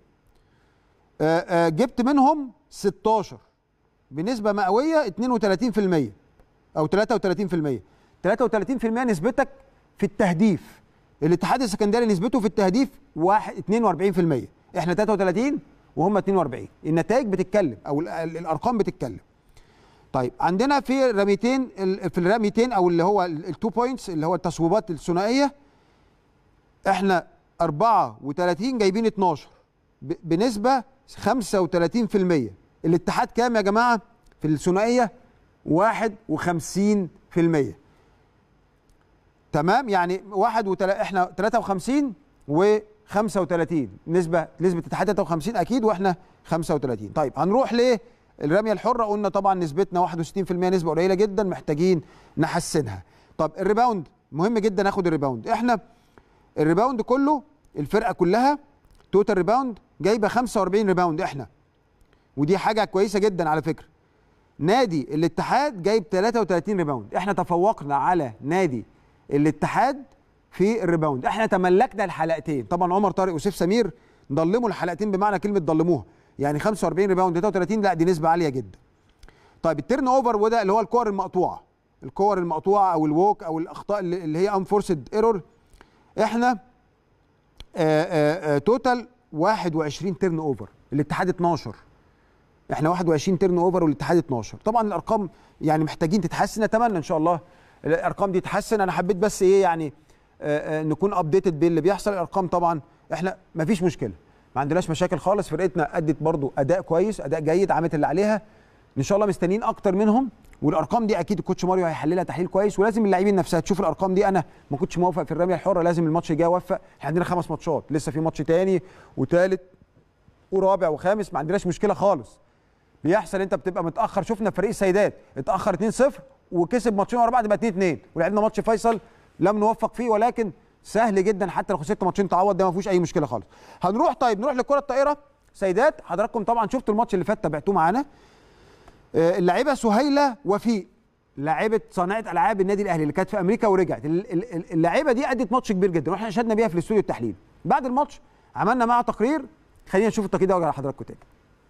جبت منهم 16 بنسبه مئويه 32% او 33%. 33% نسبتك في التهديف. الاتحاد السكندري نسبته في التهديف 42%، احنا 33 وهم 42. النتائج بتتكلم او الارقام بتتكلم. طيب عندنا في الرميتين او اللي هو ال2 بوينتس اللي هو التصويبات الثنائيه، احنا 34 جايبين 12 بنسبه 35%. الاتحاد كام يا جماعه في الثنائيه؟ 51%. تمام، يعني احنا 53 و35 نسبه الاتحاد 53 اكيد واحنا 35. طيب هنروح للرميه الحره. قلنا طبعا نسبتنا 61%، نسبه قليله جدا محتاجين نحسنها. طب الريباوند مهم جدا، ناخد الريباوند. احنا الريباوند كله الفرقه كلها توتال ريباوند جايبه 45 ريباوند احنا، ودي حاجه كويسه جدا على فكره. نادي الاتحاد جايب 33 ريباوند، احنا تفوقنا على نادي الاتحاد في الريباوند. احنا تملكنا الحلقتين. طبعا عمر طارق وسيف سمير ضلموا الحلقتين بمعنى كلمه ضلموها، يعني 45 ريباوند 33، لا دي نسبه عاليه جدا. طيب التيرن اوفر وده اللي هو الكور المقطوعه او الووك او الاخطاء اللي هي انفورسد ايرور، احنا توتال 21 تيرن اوفر، الاتحاد 12، احنا 21 تيرن اوفر والاتحاد 12. طبعا الارقام يعني محتاجين تتحسن، نتمنى ان شاء الله الارقام دي تتحسن. انا حبيت بس ايه يعني نكون ابديتد باللي بيحصل. الارقام طبعا احنا ما فيش مشكله، ما عندناش مشاكل خالص. فرقتنا ادت برضو اداء كويس، اداء جيد، عملت اللي عليها. ان شاء الله مستنيين اكتر منهم، والارقام دي اكيد الكوتش ماريو هيحللها تحليل كويس، ولازم اللاعبين نفسها تشوف الارقام دي. انا ما كنتش موافق في الرميه الحره، لازم الماتش الجاي اوفق. احنا عندنا 5 ماتشات لسه، في ماتش تاني وثالث ورابع وخامس، ما عندناش مشكله خالص. بيحصل انت بتبقى متاخر. شفنا فريق السيدات اتاخر 2-0 وكسب ماتشين ورا بعض، بقى 2-2، ولعبنا ماتش فيصل لم نوفق فيه، ولكن سهل جدا حتى لو خسرت ماتشين تعوض، ده ما فيهوش اي مشكله خالص. هنروح نروح للكره الطائره سيدات. حضراتكم طبعا شفتوا الماتش اللي فات، تابعتوه معانا. اللاعبه سهيله وفيق، لاعبه صانعه العاب النادي الاهلي اللي كانت في امريكا ورجعت. اللاعبه دي ادت ماتش كبير جدا، واحنا اشدنا بيها في الاستوديو التحليل. بعد الماتش عملنا معاها تقرير، خلينا نشوف التقرير ده وارجع لحضراتكم تاني.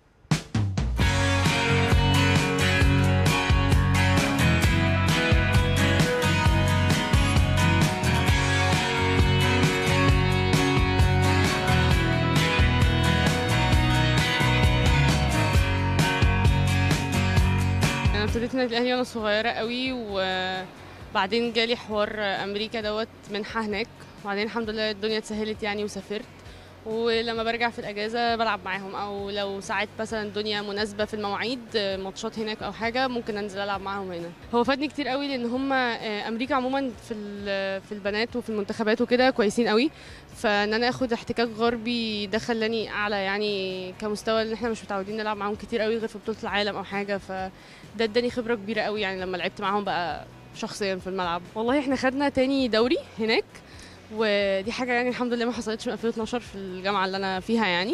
ابتديت النادي الاهلي وانا صغيره قوي، وبعدين جالي حوار امريكا دوت منحه هناك، وبعدين الحمد لله الدنيا اتسهلت يعني وسافرت. ولما برجع في الاجازه بلعب معاهم، او لو ساعات مثلا الدنيا مناسبه في المواعيد ماتشات هناك او حاجه ممكن انزل العب معاهم هنا. هو فادني كتير قوي، لان هم امريكا عموما في البنات وفي المنتخبات وكده كويسين قوي، فان انا اخد احتكاك غربي ده خلاني اعلى يعني كمستوى، اللي احنا مش متعودين نلعب معاهم كتير قوي غير في بطوله العالم او حاجه، فده اداني خبره كبيره قوي يعني لما لعبت معاهم بقى شخصيا في الملعب. والله احنا خدنا تاني دوري هناك، ودي حاجه يعني الحمد لله ما حصلتش من 2012 في الجامعه اللي انا فيها يعني.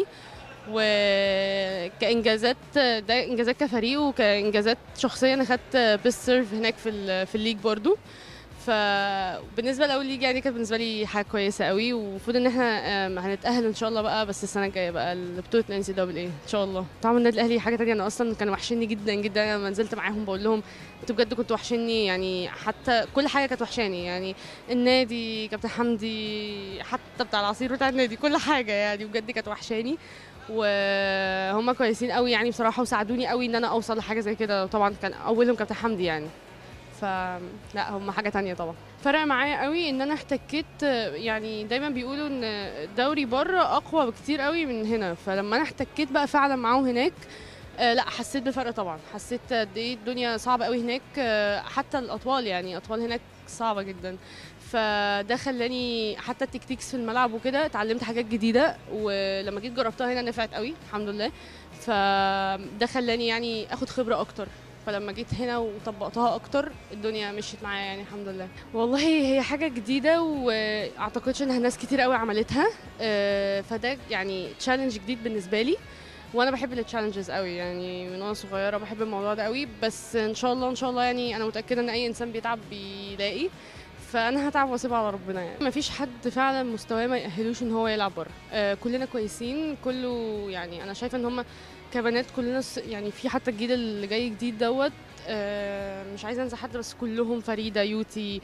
وكانجازات ده انجازات كفريق، وكانجازات شخصيه انا خدت بيست سيرف هناك في الليج برضو. فبالنسبه لاول ليج يعني كانت بالنسبه لي حاجه كويسه قوي، ومفروض ان احنا هنتاهل ان شاء الله بقى، بس السنه الجايه بقى لبطوله NCAA ان شاء الله. طبعا النادي الاهلي حاجه تانية، انا اصلا كانوا وحشني جدا جدا. انا لما نزلت معاهم بقول لهم انتوا بجد كنتوا وحشني، يعني حتى كل حاجه كانت وحشاني، يعني النادي، كابتن حمدي، حتى بتاع العصير بتاع النادي، كل حاجه يعني بجد كانت وحشاني. وهم كويسين قوي يعني بصراحه، وساعدوني قوي ان انا اوصل لحاجه زي كده. طبعا كان اولهم كابتن حمدي يعني، فلا هم حاجه تانية. طبعا فرق معايا قوي ان انا احتكيت، يعني دايما بيقولوا ان الدوري بره اقوى بكتير قوي من هنا، فلما انا احتكيت بقى فعلا معاهم هناك لا حسيت بالفرق طبعا. حسيت قد ايه الدنيا صعبه قوي هناك، حتى الاطوال يعني اطوال هناك صعبه جدا. فده خلاني حتى التكتيكس في الملعب وكده اتعلمت حاجات جديده، ولما جيت جربتها هنا نفعت قوي الحمد لله. فده خلاني يعني اخد خبره اكتر، فلما جيت هنا وطبقتها اكتر الدنيا مشيت معايا يعني الحمد لله. والله هي حاجه جديده واعتقدش انها ناس كتير قوي عملتها، فده يعني تشالنج جديد بالنسبه لي، وانا بحب التشالنجز قوي يعني من وانا صغيره بحب الموضوع ده قوي. بس ان شاء الله ان شاء الله يعني انا متاكده ان اي انسان بيتعب بيلاقي، فانا هتعب واسيبها على ربنا. يعني ما فيش حد فعلا مستواه ما يأهلوش ان هو يلعب بره، كلنا كويسين كله. يعني انا شايفه ان هم كبنات كلنا يعني في حتى الجيل اللي جاي جديد دوت، مش عايزه انسى حد بس كلهم، فريده، يوتي،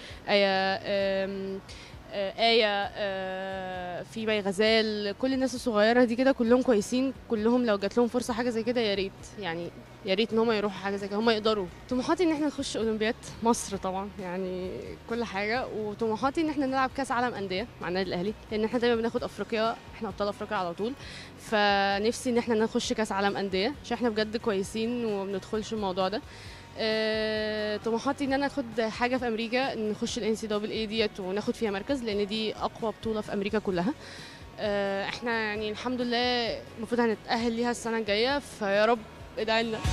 آية، في مي غزال، كل الناس الصغيرة دي كده كلهم كويسين. كلهم لو جات لهم فرصة حاجة زي كده يا ريت، يعني يا ريت ان هم يروحوا حاجة زي كده، هم يقدروا. طموحاتي ان احنا نخش اولمبياد مصر طبعا، يعني كل حاجة. وطموحاتي ان احنا نلعب كاس عالم أندية مع النادي الأهلي، لان احنا دايما بناخد افريقيا، احنا ابطال افريقيا على طول. فنفسي ان احنا نخش كاس عالم أندية عشان احنا بجد كويسين وما بندخلش الموضوع ده. طموحاتي ان انا اخد حاجه في امريكا، نخش NCAA ديت وناخد فيها مركز، لان دي اقوى بطوله في امريكا كلها. احنا يعني الحمد لله المفروض هنتاهل ليها السنه الجايه، فيا رب ادعي لنا.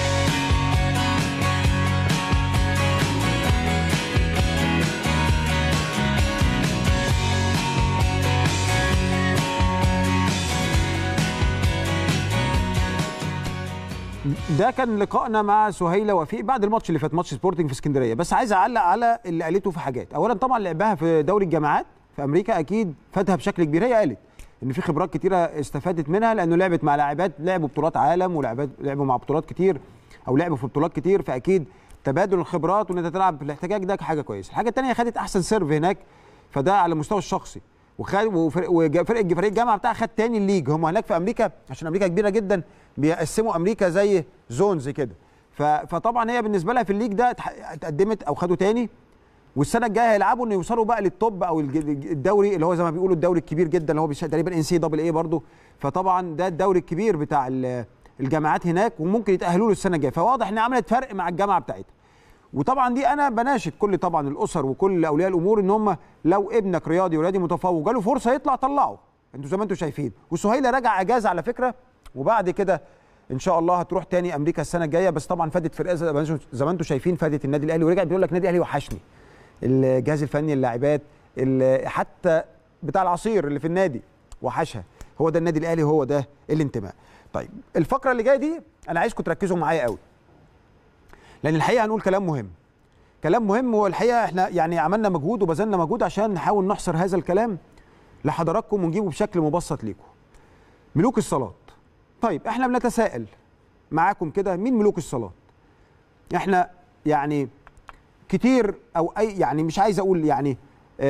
ده كان لقائنا مع سهيله وفيق بعد الماتش اللي فات، ماتش سبورتنج في اسكندريه. بس عايز اعلق على اللي قالته في حاجات. اولا طبعا لعبها في دوري الجامعات في امريكا اكيد فادها بشكل كبير. هي قالت ان في خبرات كتيره استفادت منها، لانه لعبت مع لاعبات لعبوا بطولات عالم، ولعبوا مع بطولات كتير او لعبوا في بطولات كتير، فاكيد تبادل الخبرات وان انت تلعب في الاحتكاك ده حاجه كويسه. الحاجه الثانيه خدت احسن سيرف هناك، فده على المستوى الشخصي. وفرق الجامعه بتاعها خد تاني الليج. هم هناك في امريكا عشان امريكا كبيره جدا بيقسموا امريكا زي زونز كده، فطبعا هي بالنسبه لها في الليج ده اتقدمت او خدوا تاني، والسنه الجايه هيلعبوا انه يوصلوا بقى للتوب او الدوري اللي هو زي ما بيقولوا الدوري الكبير جدا اللي هو تقريبا NCAA برضه. فطبعا ده الدوري الكبير بتاع الجامعات هناك، وممكن يتاهلوا له السنه الجايه. فواضح ان عملت فرق مع الجامعه بتاعتها. وطبعا دي انا بناشد كل طبعا الاسر وكل اولياء الامور ان هم لو ابنك رياضي ورياضي متفوق جاله فرصه يطلع طلعه. انتوا زي ما انتم شايفين، وسهيله راجع اجازه على فكره، وبعد كده ان شاء الله هتروح تاني امريكا السنه الجايه. بس طبعا فادت فرقه زي ما انتم شايفين، فادت النادي الاهلي، ورجعت بيقول لك النادي الاهلي وحشني. الجهاز الفني، اللاعبات، حتى بتاع العصير اللي في النادي وحشها. هو ده النادي الاهلي، هو ده الانتماء. طيب الفقره اللي جايه دي انا عايزكم تركزوا معايا قوي، لان الحقيقه هنقول كلام مهم. كلام مهم، والحقيقه احنا يعني عملنا مجهود وبذلنا مجهود عشان نحاول نحصر هذا الكلام لحضراتكم ونجيبه بشكل مبسط ليكم. ملوك الصالات. طيب احنا بنتساءل معاكم كده، مين ملوك الصالات؟ احنا يعني كتير او اي يعني مش عايز اقول يعني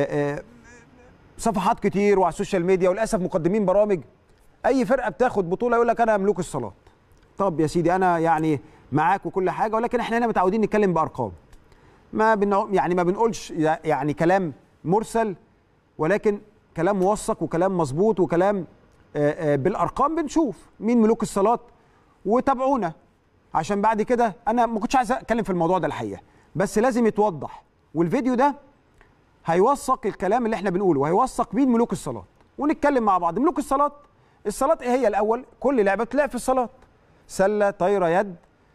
صفحات كتير وعلى السوشيال ميديا وللاسف مقدمين برامج، اي فرقه بتاخد بطوله يقول لك انا ملوك الصالات. طب يا سيدي انا يعني معاك وكل حاجه، ولكن احنا هنا متعودين نتكلم بارقام. ما بنقولش يعني كلام مرسل، ولكن كلام موثق وكلام مظبوط وكلام بالارقام. بنشوف مين ملوك الصالات وتابعونا، عشان بعد كده انا ما كنتش عايز اتكلم في الموضوع ده الحقيقه، بس لازم يتوضح، والفيديو ده هيوثق الكلام اللي احنا بنقوله وهيوثق مين ملوك الصالات، ونتكلم مع بعض. ملوك الصالات، الصالات ايه هي الاول؟ كل لعبه بتلعب في الصالات، سله، طايره يد،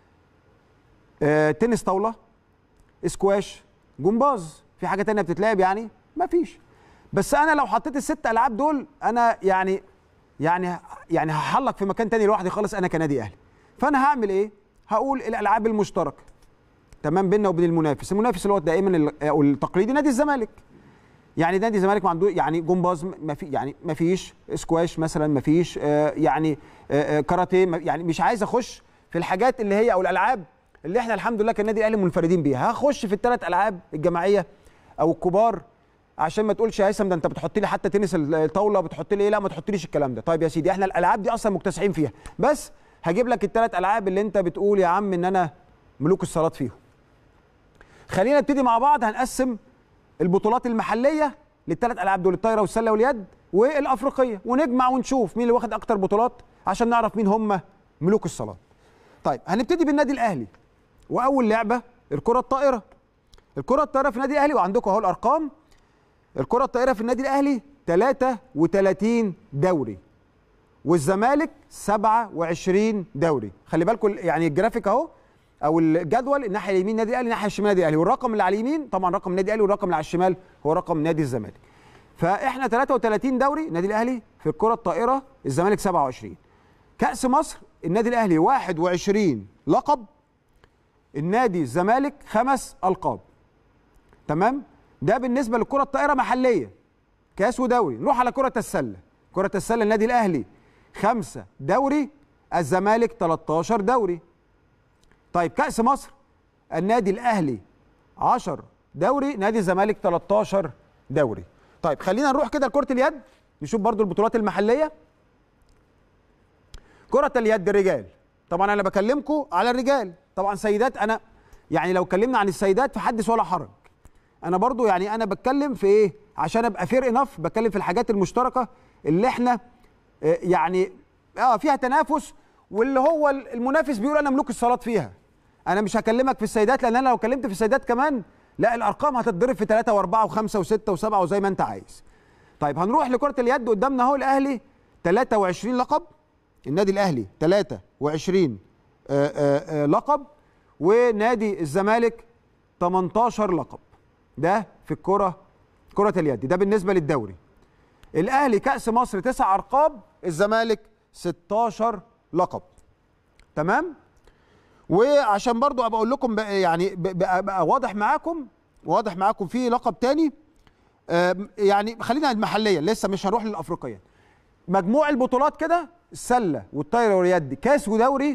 تنس طاوله، اسكواش، جمباز. في حاجه تانية بتتلعب يعني؟ ما فيش. بس انا لو حطيت الست العاب دول انا يعني هحلق في مكان تاني لوحدي خالص انا كنادي اهلي. فانا هعمل ايه؟ هقول الالعاب المشتركه. تمام بيننا وبين المنافس اللي هو دائما او التقليدي نادي الزمالك. يعني نادي الزمالك ما عنده يعني جمباز، ما في يعني ما فيش سكواش مثلا، ما فيش كاراتيه، يعني مش عايز اخش في الحاجات اللي هي او الالعاب اللي احنا الحمد لله كالنادي الاهلي منفردين بيها. هخش في الثلاث العاب الجماعيه او الكبار، عشان ما تقولش يا هيثم ده انت بتحط لي حتى تنس الطاوله، بتحط لي ايه؟ لا ما تحطليش الكلام ده. طيب يا سيدي احنا الالعاب دي اصلا مكتسحين فيها، بس هجيب لك الثلاث العاب اللي انت بتقول يا عم ان انا ملوك الصالات فيهم. خلينا نبتدي مع بعض. هنقسم البطولات المحليه للثلاث العاب دول، الطايره والسله واليد والافريقيه، ونجمع ونشوف مين اللي واخد اكتر بطولات عشان نعرف مين هم ملوك الصالات. طيب هنبتدي بالنادي الاهلي، واول لعبه الكره الطائره. الكره الطائره في النادي الاهلي، وعندكم اهو الارقام. الكره الطائره في النادي الاهلي 33 دوري، والزمالك 27 دوري. خلي بالكم يعني الجرافيك اهو او الجدول، الناحيه اليمين نادي الاهلي، الناحيه الشمال نادي الاهلي، والرقم اللي على اليمين طبعا رقم النادي الاهلي، والرقم اللي على الشمال هو رقم نادي الزمالك. فاحنا 33 دوري النادي الاهلي في الكره الطائره، الزمالك 27. كاس مصر النادي الاهلي 21 لقب، النادي الزمالك 5 القاب. تمام؟ ده بالنسبه للكره الطائره محليه، كاس ودوري. نروح على كره السله. كره السله النادي الاهلي 5 دوري، الزمالك 13 دوري. طيب كاس مصر النادي الاهلي 10 دوري، نادي الزمالك 13 دوري. طيب خلينا نروح كده لكره اليد، نشوف برضو البطولات المحليه. كره اليد الرجال، طبعا انا بكلمكم على الرجال. طبعا سيدات، انا يعني لو اتكلمنا عن السيدات فحدث ولا حرج. انا برضو يعني انا بتكلم في ايه عشان ابقى فير انف، بتكلم في الحاجات المشتركه اللي احنا يعني فيها تنافس، واللي هو المنافس بيقول انا ملوك الصالات فيها. انا مش هكلمك في السيدات، لان انا لو كلمت في السيدات كمان لا الارقام هتتضرب في 3 و4 و5 و6 و7 وزي ما انت عايز. طيب هنروح لكره اليد. قدامنا اهو الاهلي 23 لقب، النادي الاهلي 23 لقب، ونادي الزمالك 18 لقب. ده في كرة اليد، ده بالنسبة للدوري. الأهلي كأس مصر 9 ألقاب، الزمالك 16 لقب. تمام؟ وعشان برضو أبقى أقول لكم يعني بقى واضح معاكم في لقب تاني. يعني خلينا المحلية، لسه مش هنروح للأفريقية. مجموع البطولات كده، السلة والطايرة واليد كاس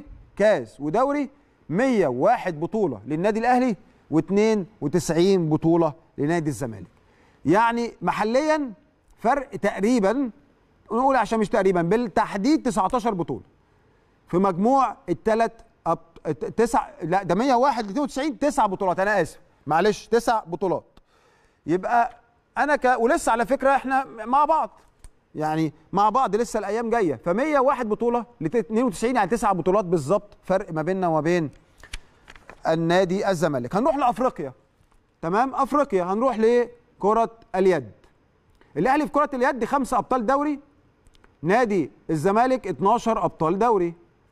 ودوري 101 بطولة للنادي الأهلي، و92 بطولة لنادي الزمالك. يعني محليا فرق تقريبا، نقول عشان مش تقريبا بالتحديد 19 بطولة في مجموع الثلاث لا ده 101 ل 92 9 بطولات، انا اسف معلش 9 بطولات. يبقى انا ولسه على فكرة احنا مع بعض، يعني مع بعض لسه الايام جايه. ف 101 بطوله ل 92 يعني 9 بطولات بالظبط فرق ما بيننا وما بين النادي الزمالك. هنروح لافريقيا. تمام؟ افريقيا هنروح لكره اليد. الاهلي في كره اليد 5 ابطال دوري، نادي الزمالك 12 ابطال دوري.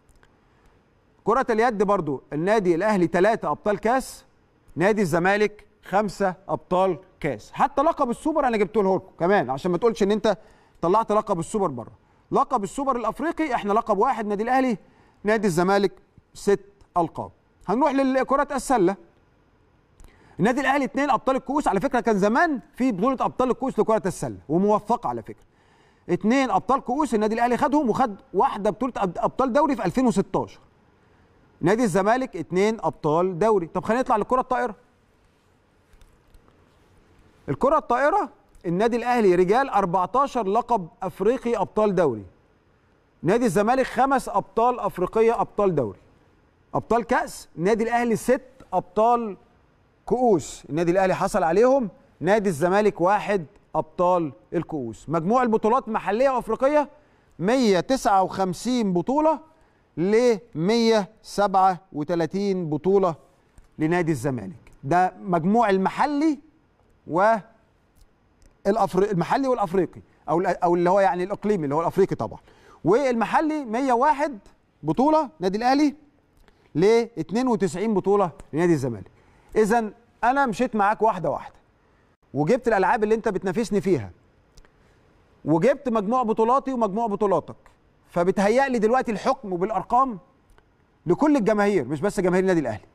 كره اليد برضو النادي الاهلي 3 ابطال كاس، نادي الزمالك 5 ابطال كاس. حتى لقب السوبر انا جبته لكم كمان عشان ما تقولش ان انت طلعت لقب السوبر بره. لقب السوبر الافريقي احنا لقب واحد نادي الاهلي، نادي الزمالك 6 القاب. هنروح لكرة السلة. النادي الاهلي 2 ابطال الكؤوس، على فكرة كان زمان في بطولة ابطال الكؤوس لكرة السلة وموثقة على فكرة. 2 ابطال كؤوس النادي الاهلي خدهم، وخد واحدة بطولة ابطال دوري في 2016. نادي الزمالك 2 ابطال دوري. طب خلينا نطلع للكرة الطائرة. الكرة الطائرة النادي الاهلي رجال 14 لقب افريقي ابطال دوري، نادي الزمالك 5 ابطال افريقيه ابطال دوري. ابطال كاس النادي الاهلي 6 ابطال كؤوس النادي الاهلي حصل عليهم، نادي الزمالك 1 ابطال الكؤوس. مجموع البطولات محليه وافريقيه 159 بطوله ل 137 بطوله لنادي الزمالك. ده مجموع المحلي المحلي والافريقي او اللي هو يعني الاقليمي اللي هو الافريقي طبعا. والمحلي 101 بطوله نادي الاهلي ل 92 بطوله لنادي الزمالك. اذا انا مشيت معاك واحده واحده وجبت الالعاب اللي انت بتنافسني فيها وجبت مجموع بطولاتي ومجموع بطولاتك، فبتهيأ لي دلوقتي الحكم بالارقام لكل الجماهير مش بس جماهير النادي الاهلي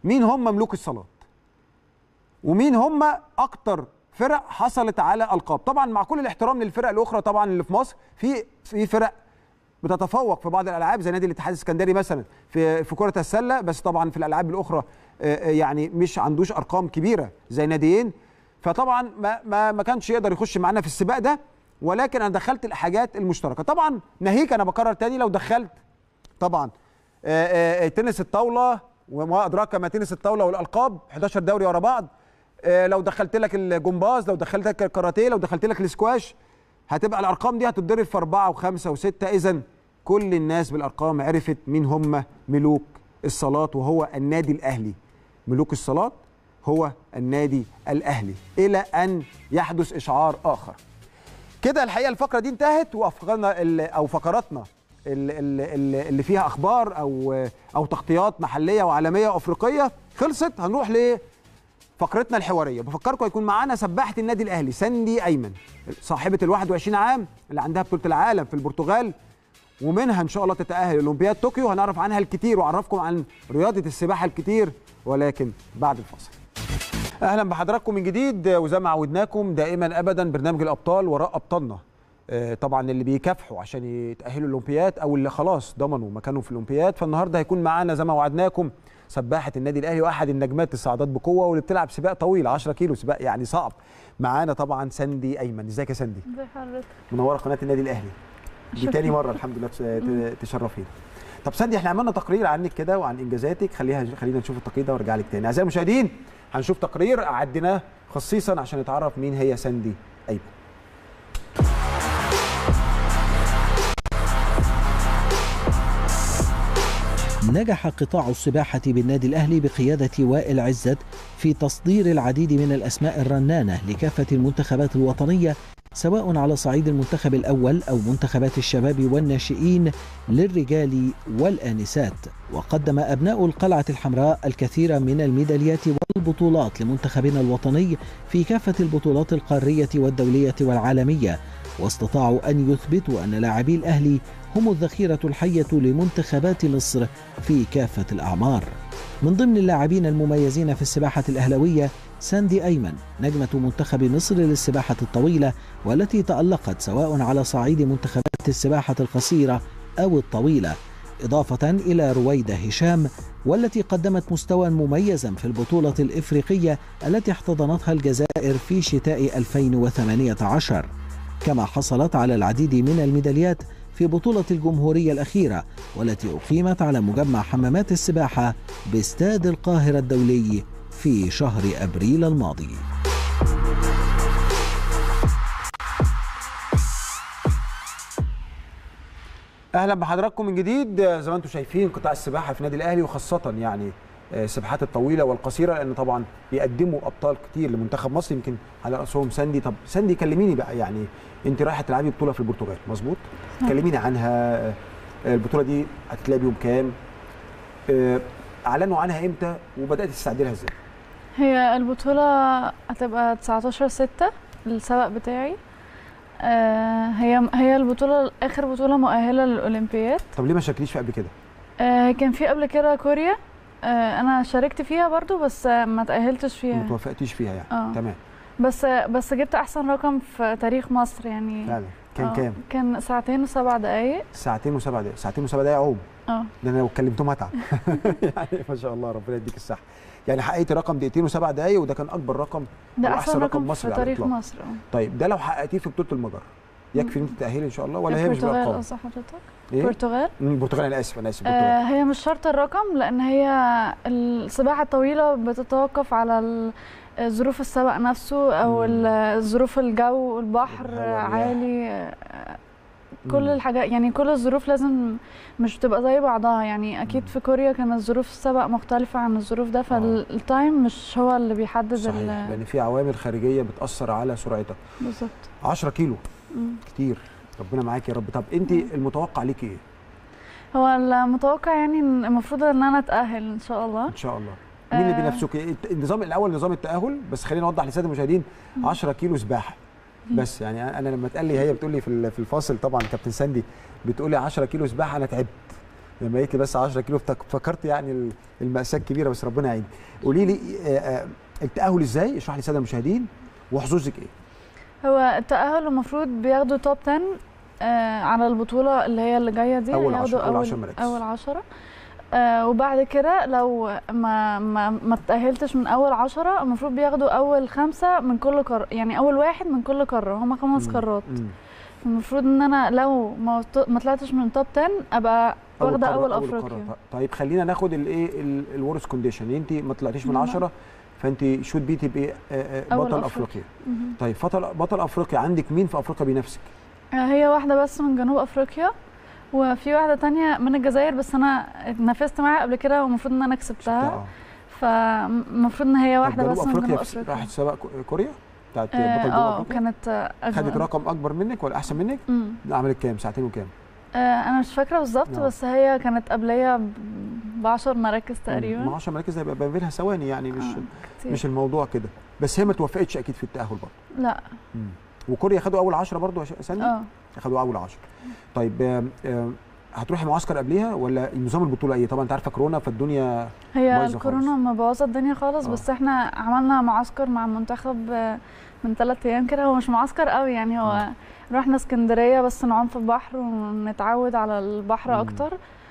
مين هم ملوك الصالات ومين هم اكتر فرق حصلت على القاب. طبعا مع كل الاحترام للفرق الاخرى طبعا اللي في مصر، في فرق بتتفوق في بعض الالعاب زي نادي الاتحاد السكندري مثلا في كره السله، بس طبعا في الالعاب الاخرى يعني مش عندوش ارقام كبيره زي ناديين، فطبعا ما كانش يقدر يخش معانا في السباق ده. ولكن انا دخلت الحاجات المشتركه طبعا، ناهيك انا بكرر تاني لو دخلت طبعا تنس الطاوله وما ادراك ما تنس الطاوله والالقاب 11 دوري ورا بعض، لو دخلت لك الجمباز، لو دخلت لك الكاراتيه، لو دخلت لك الاسكواش، هتبقى الارقام دي هتتضرب في 4 و5 و6. اذا كل الناس بالارقام عرفت مين هم ملوك الصالات، وهو النادي الاهلي. ملوك الصالات هو النادي الاهلي الى ان يحدث اشعار اخر. كده الحقيقه الفقره دي انتهت، وافكارنا او فقراتنا اللي فيها اخبار او تغطيات محليه وعالميه وافريقيه خلصت. هنروح لفقرتنا الحواريه. بفكركم هيكون معانا سباحه النادي الاهلي ساندي ايمن، صاحبه ال21 عام اللي عندها بطوله العالم في البرتغال، ومنها ان شاء الله تتاهل اولمبياد طوكيو. هنعرف عنها الكثير واعرفكم عن رياضه السباحه الكثير، ولكن بعد الفاصل. اهلا بحضراتكم من جديد، وزي ما عودناكم دائما ابدا برنامج الابطال وراء ابطالنا. طبعا اللي بيكافحوا عشان يتاهلوا الاولمبياد او اللي خلاص ضمنوا مكانهم في الاولمبياد. فالنهارده هيكون معانا زي ما وعدناكم سباحه النادي الاهلي واحد النجمات الصاعدات بقوه، واللي بتلعب سباق طويل 10 كيلو، سباق يعني صعب. معانا طبعا ساندي ايمن. ازيك يا ساندي؟ ازي حضرتك؟ منوره قناه النادي الاهلي دي تاني مره الحمد لله تشرفينا. طب ساندي احنا عملنا تقرير عنك كده وعن انجازاتك، خلينا نشوف التقرير ده وارجع لك تاني. اعزائي المشاهدين هنشوف تقرير اعدناه خصيصا عشان نتعرف مين هي ساندي ايمن. نجح قطاع السباحة بالنادي الأهلي بقيادة وائل عزت في تصدير العديد من الأسماء الرنانة لكافة المنتخبات الوطنية، سواء على صعيد المنتخب الأول أو منتخبات الشباب والناشئين للرجال والآنسات. وقدم أبناء القلعة الحمراء الكثير من الميداليات والبطولات لمنتخبنا الوطني في كافة البطولات القارية والدولية والعالمية، واستطاعوا أن يثبتوا أن لاعبي الأهلي هم الذخيرة الحية لمنتخبات مصر في كافة الأعمار. من ضمن اللاعبين المميزين في السباحة الأهلوية ساندي أيمن، نجمة منتخب مصر للسباحة الطويلة، والتي تألقت سواء على صعيد منتخبات السباحة القصيرة أو الطويلة، إضافة إلى رويدة هشام والتي قدمت مستوى مميزا في البطولة الإفريقية التي احتضنتها الجزائر في شتاء 2018. كما حصلت على العديد من الميداليات في بطولة الجمهورية الأخيرة والتي أقيمت على مجمع حمامات السباحة باستاد القاهرة الدولي في شهر أبريل الماضي. اهلا بحضراتكم من جديد. زي ما انتم شايفين قطاع السباحه في النادي الاهلي، وخاصه يعني السباحات الطويله والقصيره، لان طبعا بيقدموا ابطال كتير لمنتخب مصر، يمكن على راسهم ساندي. طب ساندي كلميني بقى، يعني انت رايحه تلعبي بطوله في البرتغال مظبوط؟ كلميني عنها. البطوله دي هتتلعب يوم كام؟ اعلنوا عنها امتى وبدات تستعدي لها ازاي؟ هي البطولة هتبقى 19/6 السبق بتاعي. هي البطولة آخر بطولة مؤهلة للأولمبياد. طب ليه ما شاركتيش في قبل كده؟ كان في قبل كده كوريا، أنا شاركت فيها برضو بس ما تأهلتش فيها. ما توفقتيش فيها يعني. تمام. بس جبت أحسن رقم في تاريخ مصر يعني. فعلا. كان كام؟ كان 2 و7 دقايق. 2 و7 دقايق. 2 و7 دقايق عوم. ده انا لو اتكلمتهم هتعب. يعني ما شاء الله ربنا يديك الصحه. يعني حققتي رقم 2 و7 دقايق، وده كان اكبر رقم، ده احسن رقم مصري في تاريخ مصر. طيب ده لو حققتيه في بطوله المجر يكفي ان انت تتاهلي ان شاء الله، ولا هي مش بالارقام؟ صح حضرتك. البرتغال. البرتغال. انا اسف هي مش شرط الرقم، لان هي السباحه الطويله بتتوقف على ظروف السبق نفسه او ظروف الجو، البحر عالي، كل الحاجات يعني كل الظروف لازم مش بتبقى زي بعضها. يعني اكيد في كوريا كانت ظروف السبق مختلفه عن الظروف ده، فالتايم مش هو اللي بيحدد. صحيح، لان في عوامل خارجيه بتاثر على سرعتك. بالظبط. 10 كيلو كتير، ربنا معاكي يا رب. طب انت المتوقع ليكي ايه؟ هو المتوقع يعني المفروض ان انا اتاهل ان شاء الله. ان شاء الله. مين اللي بينافسوكي؟ النظام الاول نظام التاهل، بس خلينا نوضح للساده المشاهدين 10 كيلو سباحه بس. يعني انا لما اتقال لي، هي بتقول لي في الفاصل طبعا كابتن ساندي بتقول لي 10 كيلو سباحه، انا تعبت. لما قلت لي بس 10 كيلو فكرت يعني المأساة كبيره، بس ربنا يعين. قولي لي التأهل ازاي؟ اشرح لي الساده المشاهدين وحظوظك ايه؟ هو التأهل المفروض بياخدوا توب 10 على البطولة اللي هي اللي جاية دي، أول هياخدوا 10 مراكز. أول 10. وبعد كده لو ما تأهلتش من أول 10 المفروض بياخدوا أول 5 من كل قارة، يعني أول واحد من كل قارة، هما 5 قارات. المفروض إن أنا لو ما طلعتش من توب 10 أبقى واخدة أول أفريقيا. طيب خلينا ناخد الإيه الورس كونديشن، أنت ما طلعتيش من 10 فأنت شوت بي تبقي بطل أفريقيا. طيب بطل أفريقيا عندك مين في أفريقيا بينافسك؟ هي واحدة بس من جنوب أفريقيا، وفي واحده تانية من الجزائر، بس انا اتنافست معاها قبل كده والمفروض ان انا كسبتها. فالمفروض ان هي واحده بس من جنوب افريقيا. راحت سباق كوريا بتاعت بطل جنوب افريقيا؟ كانت خدت رقم اكبر منك ولا احسن منك؟ عملت كام؟ ساعتين وكام؟ انا مش فاكره بالظبط، بس هي كانت قبليه ب 10 مراكز تقريبا. 10 مراكز هيبقى بين لها ثواني يعني، مش الموضوع كده. بس هي ما توفقتش اكيد في التاهل برضه. لا. وكوريا خدوا اول 10 برضه سنه؟ خدوا اول 10. طيب هتروحي معسكر قبليها ولا نظام البطوله ايه؟ طبعا انت عارفه كورونا فالدنيا هي الكورونا مبوظه الدنيا خالص. بس احنا عملنا معسكر مع المنتخب من 3 ايام كده. هو مش معسكر قوي يعني، هو رحنا اسكندريه بس نعوم في البحر ونتعود على البحر اكتر.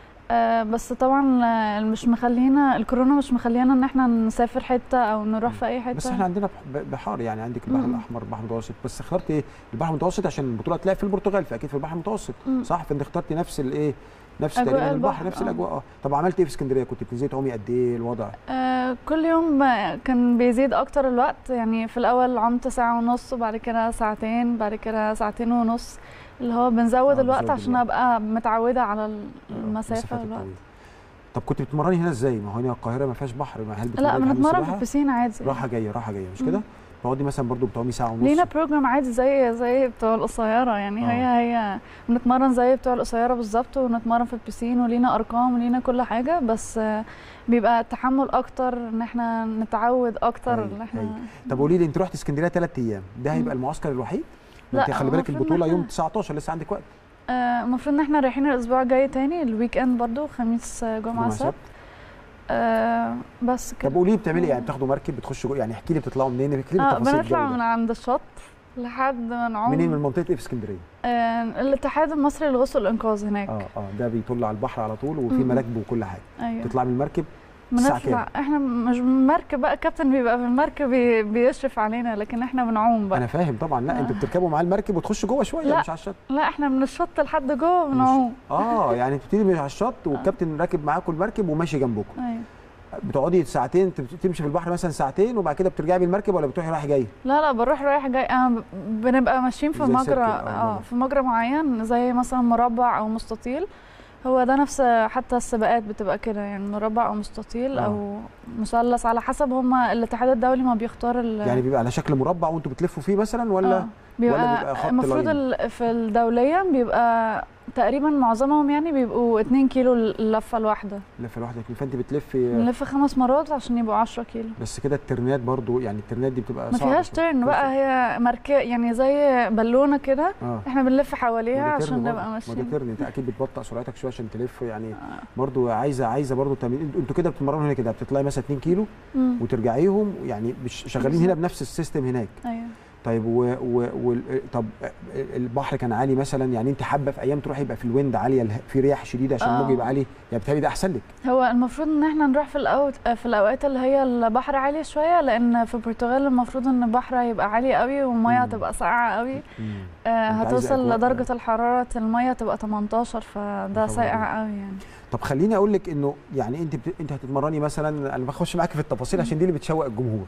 بس طبعا مش مخلينا الكورونا، مش مخلينا ان احنا نسافر حته او نروح في اي حته. بس احنا عندنا بحار يعني، عندك البحر الاحمر، البحر المتوسط. بس اخترت ايه البحر المتوسط عشان البطوله تلاقي في البرتغال، فاكيد في البحر المتوسط صح؟ فانت اخترتي نفس الايه، نفس تقريبا البحر، نفس الاجواء. طب عملت ايه في اسكندريه؟ كنت بتنزلي تعومي قد ايه الوضع؟ كل يوم كان بيزيد اكتر الوقت يعني. في الاول عمت 1.5 ساعة وبعد كده 2 ساعتين، بعد كده 2.5 ساعات، اللي هو بنزود الوقت عشان ابقى متعوده على المسافه والوقت. طب كنت بتتمرني هنا ازاي؟ ما هو هنا القاهره ما فيهاش بحر، ما هل لا بنتمرن في البسين عادي، راحه جايه مش كده؟ بتقعدي مثلا برضو بتعومي 1.5 ساعة. لينا بروجرام عادي زي بتوع القصيره يعني. هي بنتمرن زي بتوع القصيره بالظبط، ونتمرن في البسين ولينا ارقام ولينا كل حاجه. بس بيبقى التحمل اكتر، ان احنا نتعود اكتر ان احنا. طب قولي لي، انت رحت اسكندريه 3 ايام، ده هيبقى المعسكر الوحيد؟ لا خلي بالك البطوله يوم 19، لسه عندك وقت. المفروض ان احنا رايحين الاسبوع الجاي تاني، الويك اند برضو، خميس جمعه سبت. بس كده. طب قولي لي بتعملي يعني، بتاخدوا مركب بتخشوا جوه يعني؟ احكي لي بتطلعوا منين؟ احكي لي التفاصيل. بنطلع من عند الشط لحد ما نعوم. منين؟ من منطقه ايه في اسكندريه؟ الاتحاد المصري للغوص والانقاذ هناك. ده بيطل على البحر على طول، وفي مراكب وكل حاجه. أيوه. تطلعي من المركب بنطلع احنا مش مركب بقى، الكابتن بيبقى في المركب بيشرف علينا، لكن احنا بنعوم بقى. انا فاهم طبعا. لا انتوا بتركبوا مع المركب وتخشوا جوه شويه، مش على الشط. لا احنا من الشط لحد جوه بنعوم. يعني انتوا بتبتدي على الشط والكابتن راكب معاكم المركب وماشي جنبكم. ايوه. بتقعدي ساعتين تمشي في البحر مثلا ساعتين، وبعد كده بترجعي بالمركب ولا بتروحي رايح جاي؟ لا بروح رايح جاي. بنبقى ماشيين في مجرى في مجرى معين، زي مثلا مربع او مستطيل. هو ده نفس حتى السباقات بتبقى كده يعني، مربع او مستطيل او مثلث، على حسب هما الاتحاد الدولي ما بيختار يعني بيبقى على شكل مربع وانتوا بتلفوا فيه مثلا، ولا بيبقى خط المفروض في الدوليا بيبقى تقريبا معظمهم يعني بيبقوا 2 كيلو اللفه الواحده. فانت بتلفي بنلف 5 مرات عشان يبقوا 10 كيلو. بس كده الترنات برضو يعني، الترنات دي بتبقى صعبه. ما فيهاش ترن بقى، هي مركب يعني زي بالونه كده. احنا بنلف حواليها عشان نبقى ماشيين. ما ده ترن، انت اكيد بتبطئ سرعتك شويه عشان تلف يعني. برضو عايزه برضو تمرين. انتوا كده بتتمرنوا هنا كده، بتطلعي مثلا 2 كيلو وترجعيهم يعني، مش شغالين هنا بنفس السيستم هناك. ايوه. طيب طب البحر كان عالي مثلا يعني، انت حابه في ايام تروحي يبقى في الويند عاليه، في رياح شديده عشان الموج يبقى عالي يعني، بتهيألي ده احسن لك؟ هو المفروض ان احنا نروح في الاوقات اللي هي البحر عالي شويه، لان في البرتغال المفروض ان البحر هيبقى عالي قوي والميه هتبقى ساقعه قوي. هتوصل لدرجه الحراره الميه تبقى 18، فده ساقع قوي يعني. طب خليني اقول لك انه يعني انت هتتمرني مثلا، انا بخش معاكي في التفاصيل عشان دي اللي بتشوق الجمهور.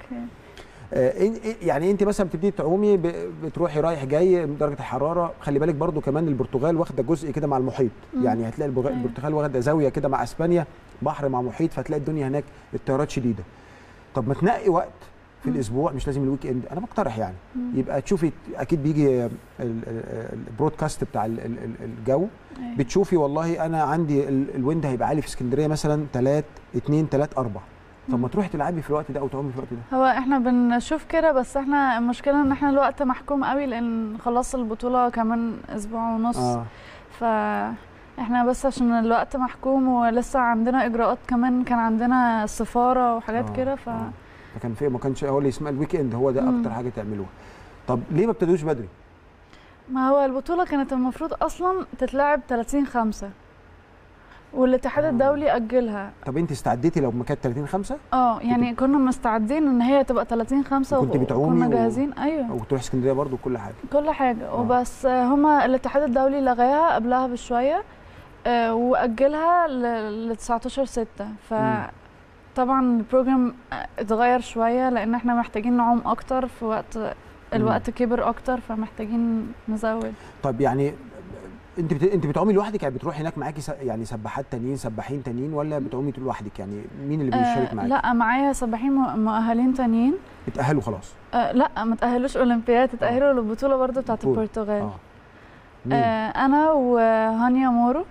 يعني انت مثلا بتبتدي تعومي، بتروحي رايح جاي درجه الحراره. خلي بالك برضو كمان البرتغال واخده جزء كده مع المحيط. يعني هتلاقي البرتغال واخده زاويه كده مع اسبانيا، بحر مع محيط، فتلاقي الدنيا هناك التيارات شديده. طب ما تنقي وقت في الاسبوع، مش لازم الويك اند، انا بقترح يعني يبقى تشوفي، اكيد بيجي البرودكاست بتاع الجو، بتشوفي والله انا عندي الويند هيبقى عالي في اسكندريه مثلا 2 3 4. طب ما تروحي تلعبي في الوقت ده او تعومي في الوقت ده. هو احنا بنشوف كده، بس احنا المشكله ان احنا الوقت محكوم قوي، لان خلاص البطوله كمان اسبوع ونص. احنا بس عشان الوقت محكوم ولسه عندنا اجراءات كمان، كان عندنا السفاره وحاجات كده فكان في ما كانش هو اللي اسمها الويك اند هو ده اكتر حاجه تعملوها. طب ليه ما ابتدوش بدري؟ ما هو البطوله كانت المفروض اصلا تتلعب 30/5 والاتحاد الدولي اجلها. طب انت استعديتي لو ما كانت 30/5؟ يعني كنا مستعدين ان هي تبقى 30/5 كنت بتعومي وكنا جاهزين. ايوه وتروحي اسكندريه برضو كل حاجه. وبس هما الاتحاد الدولي لغاها قبلها بشويه واجلها ل 19/6. فطبعا البروجرام اتغير شويه لان احنا محتاجين نعوم اكتر في الوقت كبر اكتر، فمحتاجين نزود. طب يعني انت بتعومي لوحدك، يعني بتروحي هناك معاكي يعني سباحات تانيين سباحين تانيين، ولا بتعومي لوحدك؟ يعني مين اللي بيشارك معاكي؟ لا معايا سباحين مؤهلين تانيين. اتأهلوا خلاص؟ لا ما تأهلوش اولمبياد، اتأهلوا للبطوله برضو بتاعت البرتغال. انا وهانيا مورو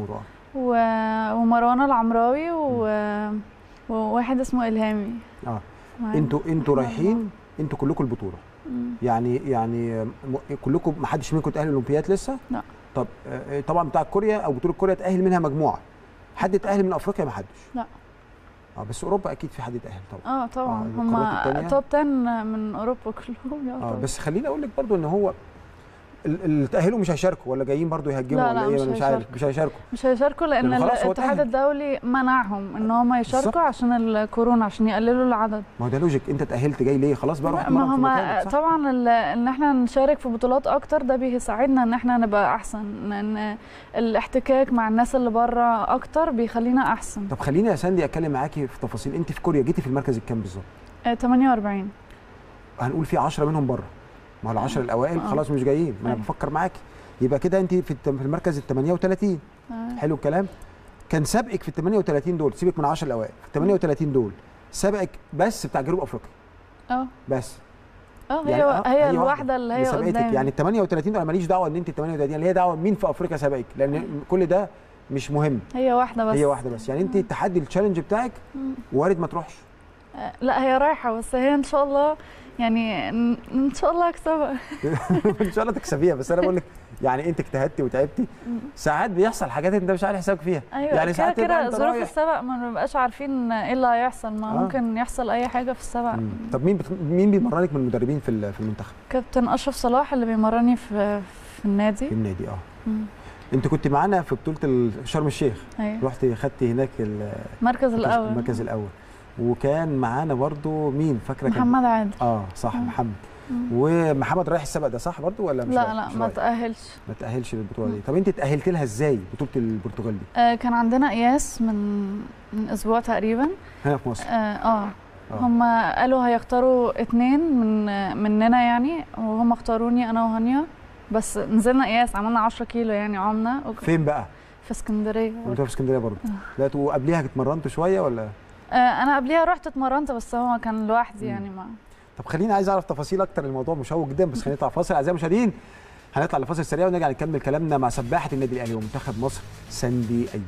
ومروان العمراوي وواحد اسمه الهامي. انتوا رايحين انتوا كلكم البطوله؟ يعني كلكم ما حدش منكم اتأهل الاولمبياد لسه؟ لا. طب طبعا بتاع كوريا او بطوله كوريا اتأهل منها مجموعه، حد اتأهل من افريقيا؟ ما حدش. لا. بس اوروبا اكيد في حد اتأهل طبعا. طبعا هم توب 10 من اوروبا كلهم. بس خليني اقول لك برضو ان هو اللي تأهلوا مش هيشاركوا ولا جايين برضو يهجموا ولا ايه؟ مش عارف. مش هيشاركوا لان الاتحاد الدولي منعهم ان هم يشاركوا عشان الكورونا، عشان يقللوا العدد. ما هو ده لوجيك، انت اتأهلت جاي ليه؟ خلاص بقى روح اتمرن في مكانك. طبعا ان احنا نشارك في بطولات اكتر ده بيساعدنا ان احنا نبقى احسن، لان الاحتكاك مع الناس اللي بره اكتر بيخلينا احسن. طب خليني يا ساندي اتكلم معاكي في تفاصيل. انت في كوريا جيتي في المركز الكام بالظبط؟ 48. هنقول في 10 منهم بره، ما هو ال10 الاوائل خلاص مش جايين. ما انا بفكر معاكي، يبقى كده انت في المركز ال 38. حلو الكلام. كان سابقك في ال 38 دول، سيبك من 10 الاوائل، في ال 38 دول سابقك بس بتاع جنوب افريقيا. بس هي الواحده اللي هي قدامك. يعني ال 38 دول ماليش دعوه ان انت ال 38 اللي هي دعوه مين في افريقيا سابقك، لان كل ده مش مهم. هي واحده بس. يعني انت التحدي التشالنج بتاعك وارد ما تروحش. لا هي رايحه، بس هي ان شاء الله يعني ان شاء الله اكسبها. ان شاء الله تكسبيها. بس انا بقول لك يعني انت اجتهدتي وتعبتي، ساعات بيحصل حاجات انت مش عارف حسابك فيها. أيوة يعني ساعات كده ظروف السبق ما بنبقاش عارفين ايه اللي هيحصل، ما ممكن يحصل اي حاجه في السبق. طب مين بيمرنك من المدربين في المنتخب؟ كابتن اشرف صلاح اللي بيمرني في النادي. في النادي انت كنت معانا في بطوله شرم الشيخ. أيوة. رحتي خدتي هناك المركز الاول. وكان معانا برضو مين فاكره؟ محمد عادل. صح. محمد. ومحمد رايح السبق ده صح برضو ولا مش؟ لا ما تأهلش للبطوله دي. طب انت تأهلت لها ازاي بطوله البرتغال دي؟ كان عندنا قياس من اسبوع تقريبا هنا في مصر. هم قالوا هيختاروا 2 مننا يعني، وهم اختاروني انا وهانيا. بس نزلنا قياس، عملنا 10 كيلو يعني عمنا. فين بقى؟ في اسكندريه. انتوا في اسكندريه برضو؟ لا وقبليها اتمرنتوا شويه ولا؟ انا قبليها رحت اتمرنت، بس هو كان لوحدي يعني. ما طب خليني عايز اعرف تفاصيل اكتر، الموضوع مشوق جدا. بس خلينا نطلع فاصل اعزائي المشاهدين. هنطلع لفاصل سريع ونرجع نكمل كلامنا مع سباحه النادي الاهلي ومنتخب مصر ساندي ايمن.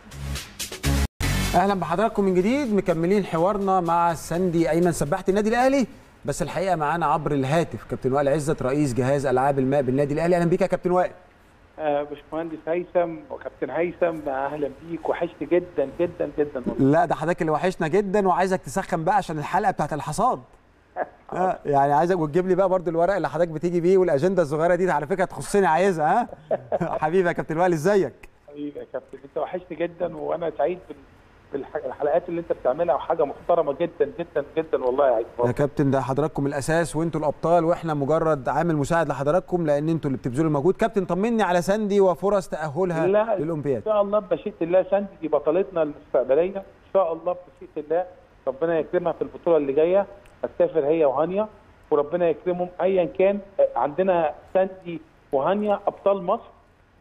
اهلا بحضراتكم من جديد، مكملين حوارنا مع ساندي ايمن سباحه النادي الاهلي. بس الحقيقه معانا عبر الهاتف كابتن وائل عزت رئيس جهاز العاب الماء بالنادي الاهلي. اهلا بيك يا كابتن وائل. باشمهندس هيثم وكابتن هيثم، اهلا بيك، وحشت جدا جدا جدا والله. لا ده حضرتك اللي وحشنا جدا، وعايزك تسخن بقى عشان الحلقه بتاعت الحصاد. يعني عايزك وتجيب لي بقى برضو الورق اللي حضرتك بتيجي بيه والاجنده الصغيره دي على فكره تخصني عايزها. حبيبي يا كابتن وائل ازيك؟ حبيبي يا كابتن، انت وحشت جدا وانا سعيد بالحلقات اللي انت بتعملها، وحاجه محترمه جدا جدا جدا والله يا كابتن. ده حضراتكم الاساس وانتوا الابطال، واحنا مجرد عامل مساعد لحضراتكم لان انتوا اللي بتبذلوا المجهود. كابتن طمني على ساندي وفرص تاهلها للاولمبياد. ان شاء الله بمشيئه الله ساندي دي بطلتنا المستقبليه ان شاء الله بمشيئه الله. ربنا يكرمها في البطوله اللي جايه، هتسافر هي وهانيا وربنا يكرمهم ايا كان. عندنا ساندي وهانيا ابطال مصر،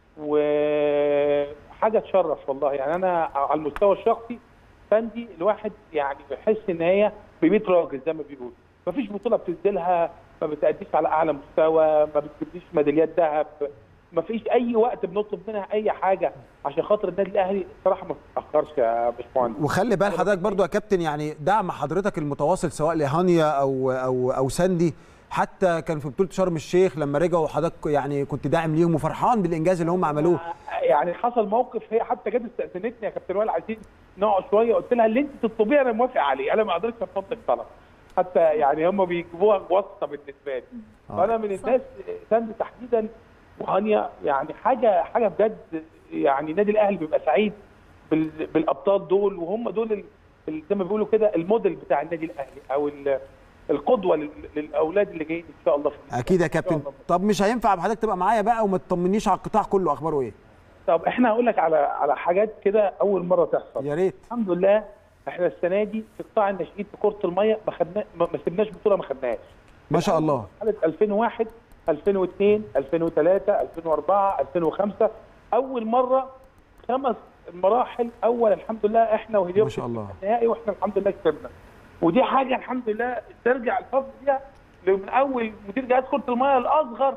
وحاجه تشرف والله. يعني انا على المستوى الشخصي ساندي الواحد يعني بيحس ان هي ب 100 راجل زي ما بيقولوا. مفيش بطوله بتنزلها ما بتأديش على اعلى مستوى، ما بتجيبليش ميداليات ذهب، مفيش اي وقت بنطلب منها اي حاجه عشان خاطر النادي الاهلي. صراحه ما تتاخرش يا باشمهندس. وخلي بال حضرتك برضو يا كابتن، يعني دعم حضرتك المتواصل سواء لهانيا او ساندي حتى كان في بطوله شرم الشيخ لما رجعوا حضرتك يعني كنت داعم ليهم وفرحان بالانجاز اللي هم عملوه. يعني حصل موقف، هي حتى جت استاذنتني يا كابتن وائل عايزين نقعد شويه، قلت لها اللي انت تطلبيه انا موافق عليه، انا ما اقدرش ارفض لك طلب، حتى يعني هم بيجيبوها واسطه بالنسبه لي. فانا من الناس ساندي تحديدا وهانيا، يعني حاجه بجد، يعني النادي الاهلي بيبقى سعيد بالابطال دول، وهم دول زي ما بيقولوا كده الموديل بتاع النادي الاهلي او القدوه للاولاد اللي جايين ان شاء الله. اكيد يا كابتن. طب مش هينفع حضرتك تبقى معايا بقى وما تطمنيش على القطاع كله، اخباره ايه؟ طب احنا هقول لك على حاجات كده اول مره تحصل. يا ريت. الحمد لله احنا السنه دي في قطاع الناشئين في كره الميه ما سيبناش بطوله ما خدناش. ما شاء الله. حاله 2001 2002 2003 2004 2005 اول مره 5 مراحل اول الحمد لله احنا وهديوك ما شاء الله النهائي، واحنا الحمد لله كسبنا. ودي حاجه الحمد لله ترجع الفضل فيها من اول مدير جهاز كره الميه الاصغر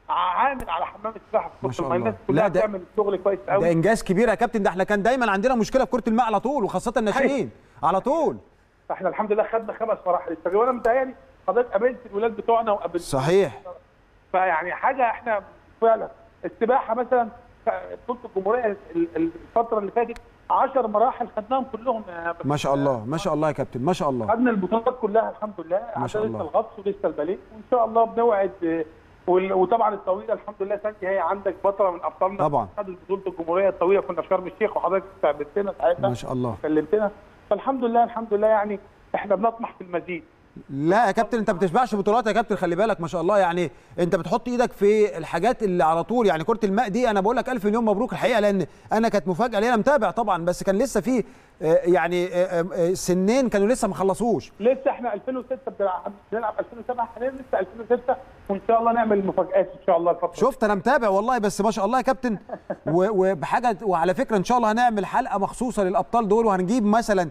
عامل على حمام السباحه في كره الميه. الناس كلها بتعمل شغل كويس قوي. ده انجاز كبير يا كابتن. ده احنا كان دايما عندنا مشكله في كره الماء على طول، وخاصه الناشئين على طول. فاحنا الحمد لله خدنا 5 مراحل التدريب، وانا متهيألي حضرتك قابلت الولاد بتوعنا وقابلت. صحيح. فيعني حاجه احنا فعلا السباحه مثلا بطوله الجمهوريه الفتره اللي فاتت 10 مراحل خدناهم كلهم. ما شاء الله ما شاء الله يا كابتن ما شاء الله. خدنا البطولات كلها الحمد لله. ما شاء الله. لسه الغطس ولسه الباليه، وان شاء الله بنوعد. وطبعا الطويله الحمد لله سانتي هي عندك بطله من ابطالنا طبعا. خدت بطوله الجمهوريه الطويله، كنا في شرم الشيخ وحضرتك استقبلتنا ساعتها ما شاء الله كلمتنا. فالحمد لله الحمد لله يعني احنا بنطمح في المزيد. لا يا كابتن انت ما بتشبعش بطولات يا كابتن، خلي بالك ما شاء الله. يعني انت بتحط ايدك في الحاجات اللي على طول. يعني كره الماء دي انا بقول لك الف مليون مبروك الحقيقه، لان انا كانت مفاجاه لي. انا متابع طبعا، بس كان لسه في يعني سنين كانوا لسه ما خلصوش. لسه احنا 2006 بنلعب 2007 حاليا لسه 2006، وان شاء الله نعمل مفاجآت ان شاء الله الفتره. شفت انا متابع والله، بس ما شاء الله يا كابتن. وبحاجه، وعلى فكره ان شاء الله هنعمل حلقه مخصوصه للابطال دول، وهنجيب مثلا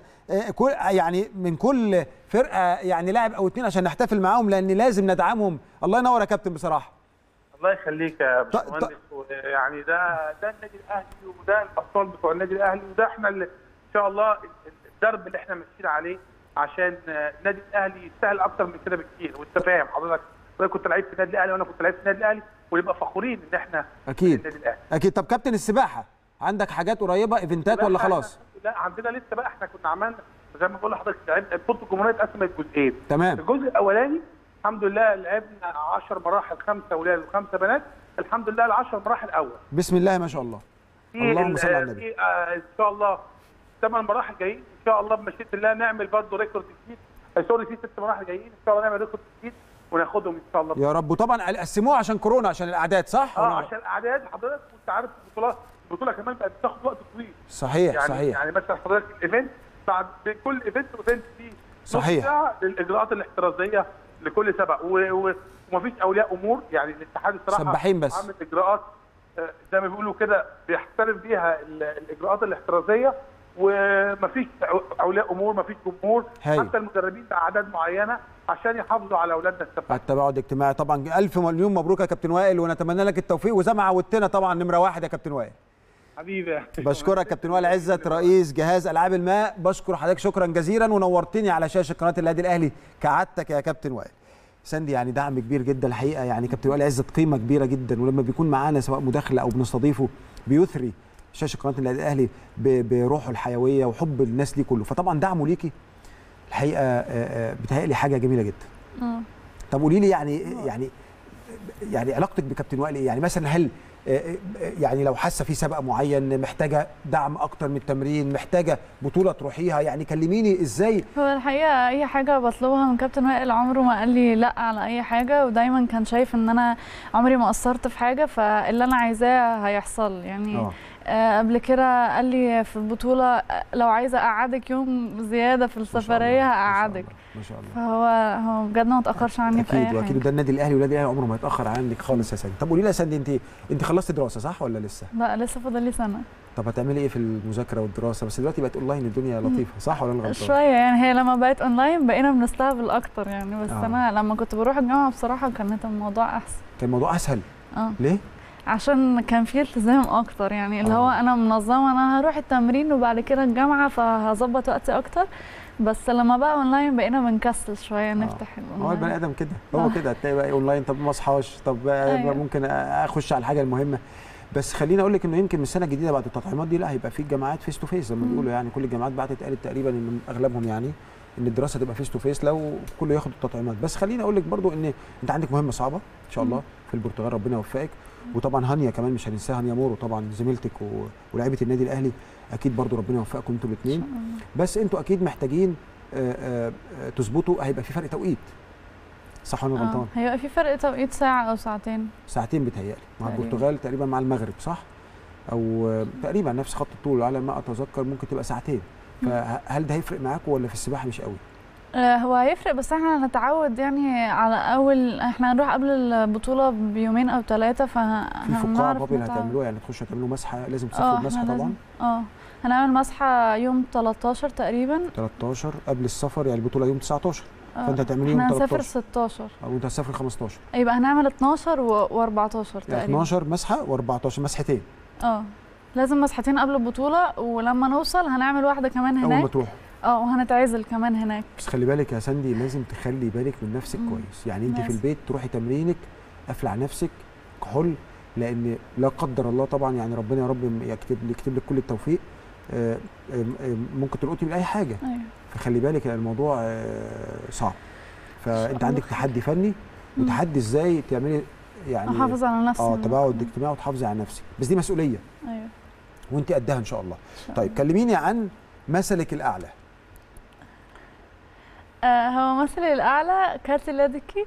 يعني من كل فرقه يعني لاعب او 2 عشان نحتفل معاهم، لان لازم ندعمهم. الله ينور يا كابتن بصراحه. الله يخليك يا باشمهندس. يعني ده النادي الاهلي، وده الابطال بتوع النادي الاهلي، وده احنا اللي ان شاء الله الدرب اللي احنا ماشيين عليه عشان النادي الاهلي يستاهل اكتر من كده بكتير. وانت فاهم حضرتك كنت لعيب في النادي الاهلي وانا كنت لعيب في النادي الاهلي، ونبقى فخورين ان احنا اكيد النادي الاهلي. اكيد. طب كابتن السباحه عندك حاجات قريبه ايفنتات ولا خلاص؟ لا عندنا لسه بقى. احنا كنا عملنا زي ما بقول لحضرتك لعبنا بطوله الجمهوريه اتقسمت جزئين. تمام. الجزء الاولاني الحمد لله لعبنا 10 مراحل 5 اولاد و5 بنات. الحمد لله ال10 مراحل اول. بسم الله ما شاء الله. اللهم صل على النبي. ان شاء الله 8 مراحل جايين ان شاء الله بمشيئه الله، نعمل برضه ريكورد جديد. سوري في 6 مراحل جايين ان شاء الله نعمل ريكورد جديد وناخدهم ان شاء الله. يا رب. وطبعا قسموها عشان كورونا عشان الاعداد صح؟ عشان الاعداد حضرتك وانت عارف البطوله كمان بقت بتاخد وقت طويل. صحيح يعني صحيح. يعني مثلا حضرتك الايفنت بعد كل ايفنت وايفنت فيه صحيح ساعه للاجراءات الاحترازيه لكل سبق، ومفيش اولياء امور. يعني الاتحاد الصراحه سباحين بس عامل اجراءات زي ما بيقولوا كده بيحترم بيها الاجراءات الاحترازيه، ومفيش اولياء امور مفيش جمهور. حتى المدربين باعداد معينه عشان يحافظوا على اولادنا السباحه. التباعد الاجتماعي طبعا. الف مليون مبروك يا كابتن وائل، ونتمنى لك التوفيق، وزي ما عودتنا طبعا نمره 1 يا كابتن وائل. حبيبي بشكرك كابتن وائل عزت رئيس جهاز العاب الماء. بشكر حضرتك شكرا جزيلا، ونورتني على شاشه قناه النادي الاهلي كعادتك يا كابتن وائل. ساندي يعني دعم كبير جدا الحقيقه. يعني كابتن وائل عزت قيمه كبيره جدا، ولما بيكون معانا سواء مداخله او بنستضيفه بيثري شاشه قناه النادي الاهلي بروحه الحيويه وحب الناس ليه كله. فطبعا دعمه ليكي الحقيقه بتهيألي حاجه جميله جدا. طب قولي لي يعني علاقتك بكابتن وائل ايه؟ يعني مثلا هل يعني لو حاسه في سبق معين محتاجه دعم اكتر من التمرين، محتاجه بطوله تروحيها، يعني كلميني ازاي؟ هو الحقيقه اي حاجه بطلبها من كابتن وائل عمره ما قال لي لا على اي حاجه، ودايما كان شايف ان انا عمري ما قصرت في حاجه، فاللي انا عايزاه هيحصل. يعني قبل كده قال لي في البطوله لو عايزه اقعدك يوم زياده في السفريه هقعدك. ما شاء الله. فهو بجد ما اتاخرش عني في اي حاجه. اكيد ده النادي الاهلي، والنادي الاهلي عمره ما يتاخر عنك خالص يا ساندي. طب قولي لي يا ساندي، انت خلصتي دراسه صح ولا لسه؟ لا لسه فاضل لي سنه. طب هتعملي ايه في المذاكره والدراسه؟ بس دلوقتي بقت اونلاين الدنيا لطيفه صح ولا انا غلطان؟ شويه يعني. هي لما بقت اونلاين بقينا بنستهبل اكتر يعني. بس انا لما كنت بروح الجامعه بصراحه كانت الموضوع احسن. كان الموضوع اسهل؟ ليه؟ عشان كان فيه التزام اكتر. يعني اللي هو انا منظمه، انا هروح التمرين وبعد كده الجامعه، فهظبط وقتي اكتر. بس لما بقى اونلاين بقينا بنكسل شويه نفتح الاونلاين. هو البني ادم كده، هو كده هتلاقي بقى اونلاين، طب ما اصحاش، طب أيوة. ممكن اخش على الحاجه المهمه. بس خليني اقول لك انه يمكن من السنه الجديده بعد التطعيمات دي لا هيبقى في الجامعات فيس تو فيس زي ما بيقولوا، يعني كل الجامعات بعتت قالت تقريبا ان اغلبهم يعني ان الدراسه تبقى فيس تو فيس لو كله ياخد التطعيمات. بس خليني اقول لك برضو ان انت عندك مهمه صعبه ان شاء الله في البرتغال، ربنا يوفقك. وطبعا هانيا كمان مش هننساها، هانيا مورو طبعا زميلتك ولاعيبه النادي الاهلي، اكيد برضو ربنا يوفقكم انتوا الاثنين. بس انتوا اكيد محتاجين تظبطوا، هيبقى في فرق توقيت صح ولا غلطان؟ هيبقى في فرق توقيت ساعه او ساعتين. ساعتين بتهيألي مع البرتغال تقريبا مع المغرب صح؟ او تقريبا نفس خط الطول على ما اتذكر، ممكن تبقى ساعتين. فهل ده هيفرق معاكم ولا في السباحه مش قوي؟ هو هيفرق، بس احنا هنتعود يعني على احنا هنروح قبل البطوله بيومين او 3 في فقاعه بابل هتعملوها، يعني تخشوا تعملوا مسحه، لازم تسافروا المسحه طبعا. هنعمل مسحه يوم 13 تقريبا. 13 قبل السفر، يعني البطوله يوم 19. فانت هتعملي يوم 13. احنا هنسافر 16 او انت هتسافر 15. يبقى هنعمل 12 و14 تقريبا. 12 مسحه و14 مسحتين. لازم مسحتين قبل البطوله، ولما نوصل هنعمل واحده كمان هناك اول ما تروح. وهنتعزل كمان هناك. بس خلي بالك يا ساندي، لازم تخلي بالك من نفسك كويس، يعني انت في البيت تروحي تمرينك قافله على نفسك كحول، لان لا قدر الله طبعا يعني ربنا يا رب يكتب لك كل التوفيق، ممكن تلقطي من اي حاجه. فخلي بالك الموضوع صعب، فانت عندك تحدي فني وتحدي ازاي تعملي يعني احافظ على نفسي تباعد اجتماعي وتحافظي على نفسك، بس دي مسؤوليه. وانت قدها ان شاء الله. طيب كلميني عن مثلك الاعلى. هو مثلي الاعلى كارتي لادكي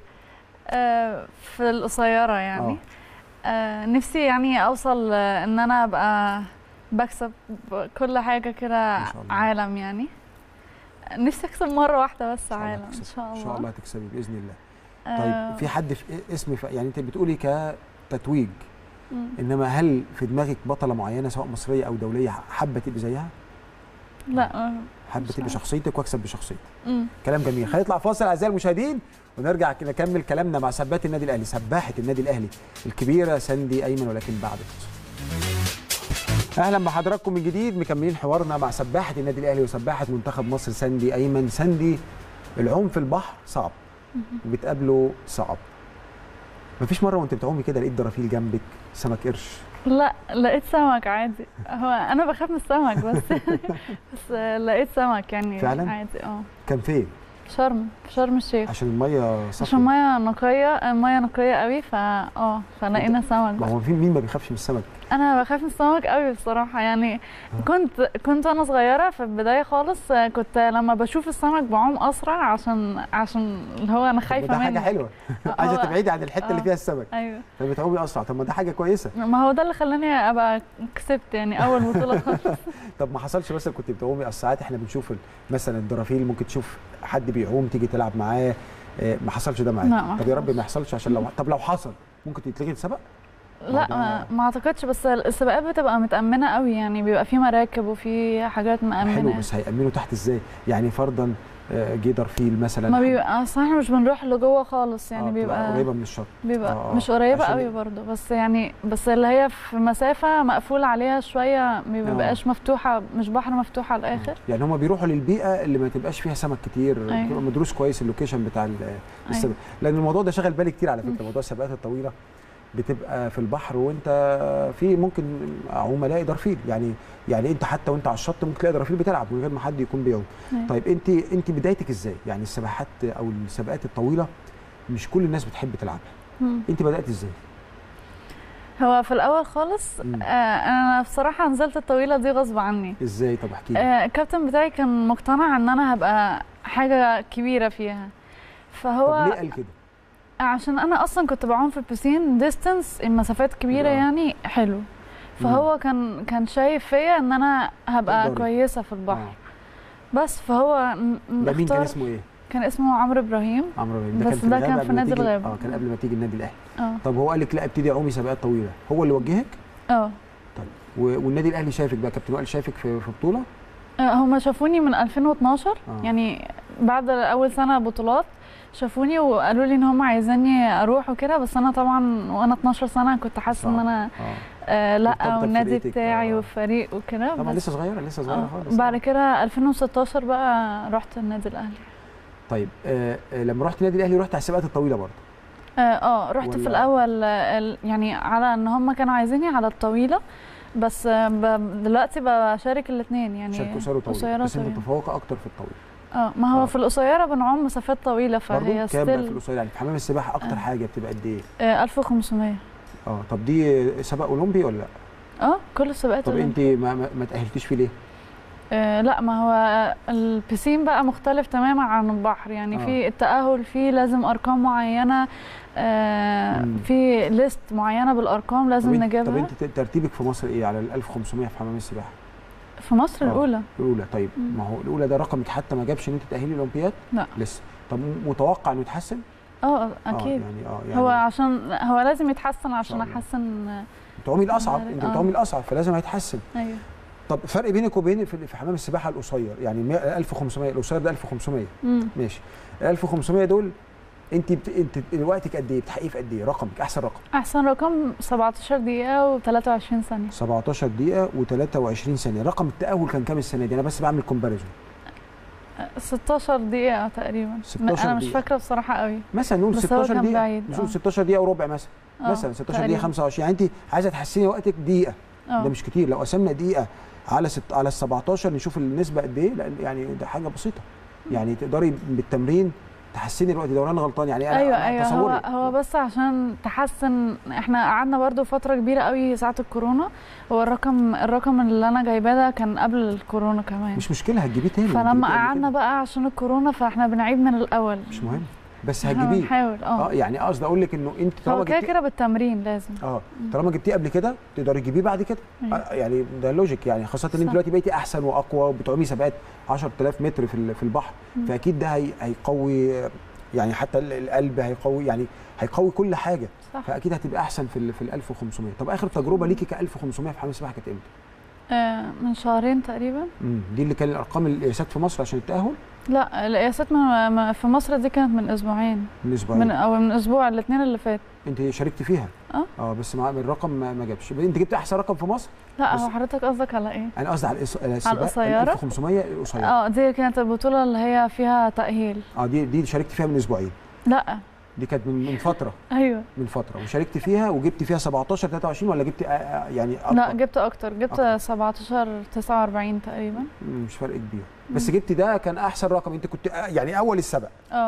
في القصيره يعني. نفسي يعني اوصل ان انا ابقى بكسب كل حاجه كده عالم، يعني نفسي اكسب مره واحده بس عالم ان شاء الله. ان شاء الله هتكسبي باذن الله. طيب في حد في اسم يعني انت بتقولي كتتويج، انما هل في دماغك بطله معينه سواء مصريه او دوليه حابه تبقي زيها؟ لا حابه تبقي شخصيتك واكسب بشخصيتك. كلام جميل. هنطلع فاصل اعزائي المشاهدين ونرجع نكمل كلامنا مع سباحه النادي الاهلي، سباحه النادي الاهلي الكبيره ساندي ايمن، ولكن بعد الفاصل. اهلا بحضراتكم من جديد، مكملين حوارنا مع سباحه النادي الاهلي وسباحه منتخب مصر ساندي ايمن. ساندي، العوم في البحر صعب وبتقابله صعب. مفيش مره وانت بتعومي كده لقيت درافيل جنبك سمك قرش؟ لا لقيت سمك عادي. هو انا بخاف من السمك بس لقيت سمك يعني فعلا؟ عادي. كان فين؟ في شرم الشيخ. عشان الميه صافيه؟ عشان الميه نقيه قوي، فلقينا سمك. ما هو مين ما بيخافش من السمك؟ انا بخاف من السمك قوي بصراحه، يعني كنت وانا صغيره في البدايه خالص، كنت لما بشوف السمك بعوم اسرع عشان اللي هو انا خايفه منه. ده حاجه حلوه عايزه تبعدي عن الحته اللي فيها السمك. ايوه فبتعومي اسرع. طب ما ده حاجه كويسه. ما هو ده اللي خلاني ابقى كسبت يعني اول بطوله خالص. طب ما حصلش مثلا كنت بتعومي ساعات احنا بنشوف مثلا الدرافيل، ممكن تشوف حد بيعوم تيجي تلعب معاه، ما حصلش ده معاك؟ طب يا رب ما يحصلش، عشان لو حصل ممكن تتلغي السبق؟ لا ما اعتقدش، بس السباقات بتبقى متأمنة قوي، يعني بيبقى في مراكب وفي حاجات مأمنة. حلو، بس هيأمنوا تحت ازاي؟ يعني فرضا جه درفيل مثلا، ما بيبقى اصل احنا مش بنروح لجوه خالص، يعني بيبقى قريبه من الشط، بيبقى مش قريبه قوي برضه، بس اللي هي في مسافه مقفول عليها شويه، ما بيبقاش مفتوحه، مش بحر مفتوح على الاخر. يعني هم بيروحوا للبيئه اللي ما تبقاش فيها سمك كتير. بيبقى مدروس كويس اللوكيشن بتاع السباق. لان الموضوع ده شغل بالي كتير على فكره، موضوع السباقات الطويله بتبقى في البحر وانت في ممكن اعوم الاقي درفيل، يعني انت حتى وانت على الشط ممكن تلاقي درفيل بتلعب من غير ما حد يكون بيعوم. طيب انت بدايتك ازاي؟ يعني السباحات او السباقات الطويله مش كل الناس بتحب تلعبها. انت بدات ازاي؟ هو في الاول خالص انا بصراحه نزلت الطويله دي غصب عني. ازاي؟ طب احكي لي. الكابتن بتاعي كان مقتنع ان انا هبقى حاجه كبيره فيها، فهو طب ليه قال كده؟ عشان انا اصلا كنت بعوم في البسين ديستنس المسافات كبيره يعني حلو، فهو كان شايف فيا ان انا هبقى كويسه في البحر. بس فهو ده مين كان اسمه ايه؟ كان اسمه عمرو ابراهيم. بس ده كان في نادي الغابه. كان قبل ما تيجي النادي الاهلي. طب هو قال لك لا ابتدي عومي سباقات طويله، هو اللي وجهك؟ طيب والنادي الاهلي شايفك بقى، كابتن وائل شايفك في بطوله؟ هم شافوني من 2012 يعني بعد اول سنه بطولات شافوني وقالوا لي ان هم عايزاني اروح وكده، بس انا طبعا وانا 12 سنه كنت حاسه ان انا لا، والنادي بتاعي وفريق وكده. طبعا لسه صغيره خالص. بعد كده 2016 بقى رحت النادي الاهلي. طيب لما رحت النادي الاهلي رحت على السباقات الطويله برضه؟ رحت في الاول يعني على ان هم كانوا عايزيني على الطويله، بس دلوقتي بشارك الاثنين يعني. شارك قصيره وطويله، بس انت متفوقه اكتر في الطويله. ما هو في القصيره بنعوم مسافات طويله، فهي ستيل. كام في القصيره يعني في حمام السباحه اكتر حاجه بتبقى قد ايه؟ 1500. طب دي سباق اولمبي ولا لا؟ كل السباقات. طب انت ما تاهلتيش فيه ليه؟ لا، ما هو البسين بقى مختلف تماما عن البحر يعني. في التأهل فيه لازم ارقام معينه، في ليست معينه بالارقام لازم نجيبها. طب انت ترتيبك في مصر ايه على ال 1500 في حمام السباحه؟ في مصر الاولى. طيب ما هو الاولى ده رقمك حتى ما جابش ان انت تاهلي الاولمبياد؟ لا لسه. طب متوقع انه يتحسن؟ اكيد. يعني هو عشان هو لازم يتحسن عشان احسن. بتعومي الاصعب، انت بتعومي الاصعب فلازم هيتحسن. ايوه. طب فرق بينك وبين في حمام السباحه القصير يعني 1500، القصير ده 1500. ماشي. ال 1500 دول انت وقتك قد ايه؟ بتحققيه في قد ايه؟ رقمك احسن رقم 17 دقيقه و23 ثانيه. 17 دقيقه و23 ثانيه. رقم التاهل كان كام السنه دي؟ انا بس بعمل كومباريزون. 16 دقيقه تقريبا. 16 انا مش فاكره بصراحه قوي. مثلا نقول 16 دقيقه. نقول 16 دقيقه وربع مثلا. مثلا 16 دقيقه 25. يعني انت عايزه تحسني وقتك دقيقه. ده مش كتير. لو قسمنا دقيقه على ال 17 نشوف النسبه قد ايه. لان يعني ده حاجه بسيطه. يعني تقدري بالتمرين تحسني الوقت ده. وانا غلطان يعني؟ ايوه هو بس عشان تحسن. احنا قعدنا برضو فتره كبيره قوي ساعه الكورونا. هو الرقم اللي انا جايباه ده كان قبل الكورونا كمان. مش مشكله هتجيبيه تاني. فلما قعدنا بقى عشان الكورونا فاحنا بنعيد من الاول. مش مهم بس هتجيبيه. هنحاول. يعني قصدي اقول لك انه انت طالما جبتيه كده بالتمرين لازم. طالما جبتيه قبل كده تقدري تجيبيه بعد كده. يعني ده لوجيك يعني، خاصه ان انت دلوقتي بقيتي احسن واقوى وبتعومي سباقات 10000 متر في البحر. فاكيد ده هيقوي يعني حتى القلب، هيقوي يعني هيقوي كل حاجه. صح. فاكيد هتبقى احسن في ال 1500. طب اخر تجربه ليكي ك 1500 في حمام السباحه كانت امتى؟ من شهرين تقريبا. دي اللي كان الارقام القياسات في مصر عشان التاهل؟ لا، القياسات في مصر دي كانت من اسبوعين. من اسبوع الاثنين اللي فات. انت شاركتي فيها؟ بس مع الرقم ما جابش. انت جبت احسن رقم في مصر؟ لا، هو حضرتك قصدك على ايه؟ انا قصدي على القصيره. 1500 القصيره. دي كانت البطوله اللي هي فيها تاهيل. دي شاركتي فيها من اسبوعين؟ لا، دي كانت من فتره. ايوه من فتره. وشاركت فيها وجبت فيها 17 23 ولا جبت يعني اكتر؟ لا، جبت اكتر. جبت 17 49 تقريبا. مش فرق كبير. بس جبت ده كان احسن رقم. انت كنت يعني اول السبق.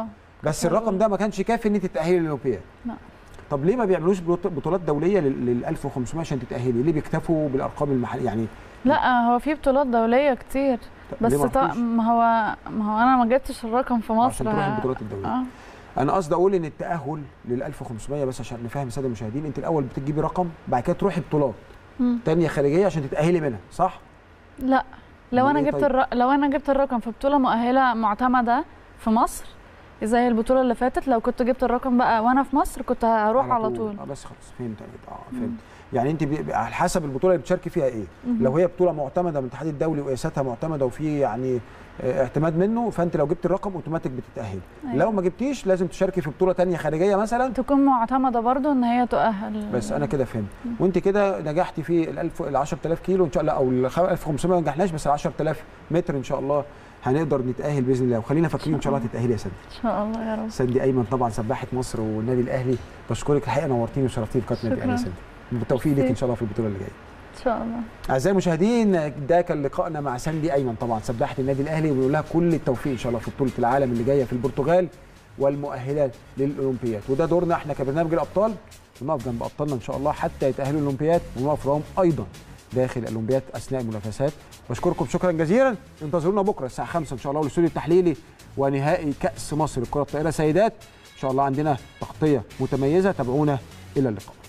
بس الرقم ده ما كانش كافي ان انت تتاهلي للاولمبياد. لا. طب ليه ما بيعملوش بطولات دوليه لل 1500 عشان تتاهلي؟ ليه بيكتفوا بالارقام المحليه يعني؟ لا، هو في بطولات دوليه كتير. بس ما هو انا ما جبتش الرقم في مصر عشان تروحي البطولات الدوليه. انا قصدي اقول ان التاهل لل 1500 بس عشان نفهم الساده المشاهدين، انت الاول بتجيبي رقم بعد كده تروحي بطولات ثانيه خارجيه عشان تتاهلي منها، صح؟ لا، لو انا جبت الرقم في بطوله مؤهله معتمده في مصر زي البطوله اللي فاتت، لو كنت جبت الرقم بقى وانا في مصر كنت هروح على طول. بس خلاص فهمت. فهمت. يعني انت على حسب البطوله اللي بتشاركي فيها ايه. لو هي بطوله معتمده من الاتحاد الدولي وقياساتها معتمده وفي يعني اعتماد منه، فانت لو جبت الرقم اوتوماتيك بتتاهلي. لو ما جبتيش لازم تشاركي في بطوله ثانيه خارجيه مثلا تكون معتمده برضو ان هي تؤهل. بس انا كده فهمت. وانت كده نجحتي في ال 10000 كيلو ان شاء الله، او ال 1500 ما نجحناش، بس ال 10000 متر ان شاء الله هنقدر نتاهل باذن الله. وخلينا فاكرين ان شاء الله تتاهلي يا سندي. ان شاء الله يا رب. سندي ايمن طبعا سباحه مصر والنادي الاهلي، بشكرك الحقيقه، نورتيني وشرفتيني في قناه النادي الاهلي يا سندي. بالتوفيق ليك ان شاء الله في البطوله اللي جايه. ان شاء الله. اعزائي المشاهدين، ده كان لقائنا مع سندي ايمن طبعا سباحه النادي الاهلي، وبنقول لها كل التوفيق ان شاء الله في بطوله العالم اللي جايه في البرتغال والمؤهلات للاولمبياد. وده دورنا احنا كبرنامج الابطال، ونقف جنب ابطالنا ان شاء الله حتى يتاهلوا الاولمبياد، ونقف لهم ايضا داخل الاولمبياد اثناء المنافسات. بشكركم شكرا جزيلا. انتظرونا بكره الساعه 5 ان شاء الله والاستوديو التحليلي ونهائي كاس مصر لكره الطائره سيدات. ان شاء الله عندنا تغطيه متميزه، تابعونا. الى اللقاء.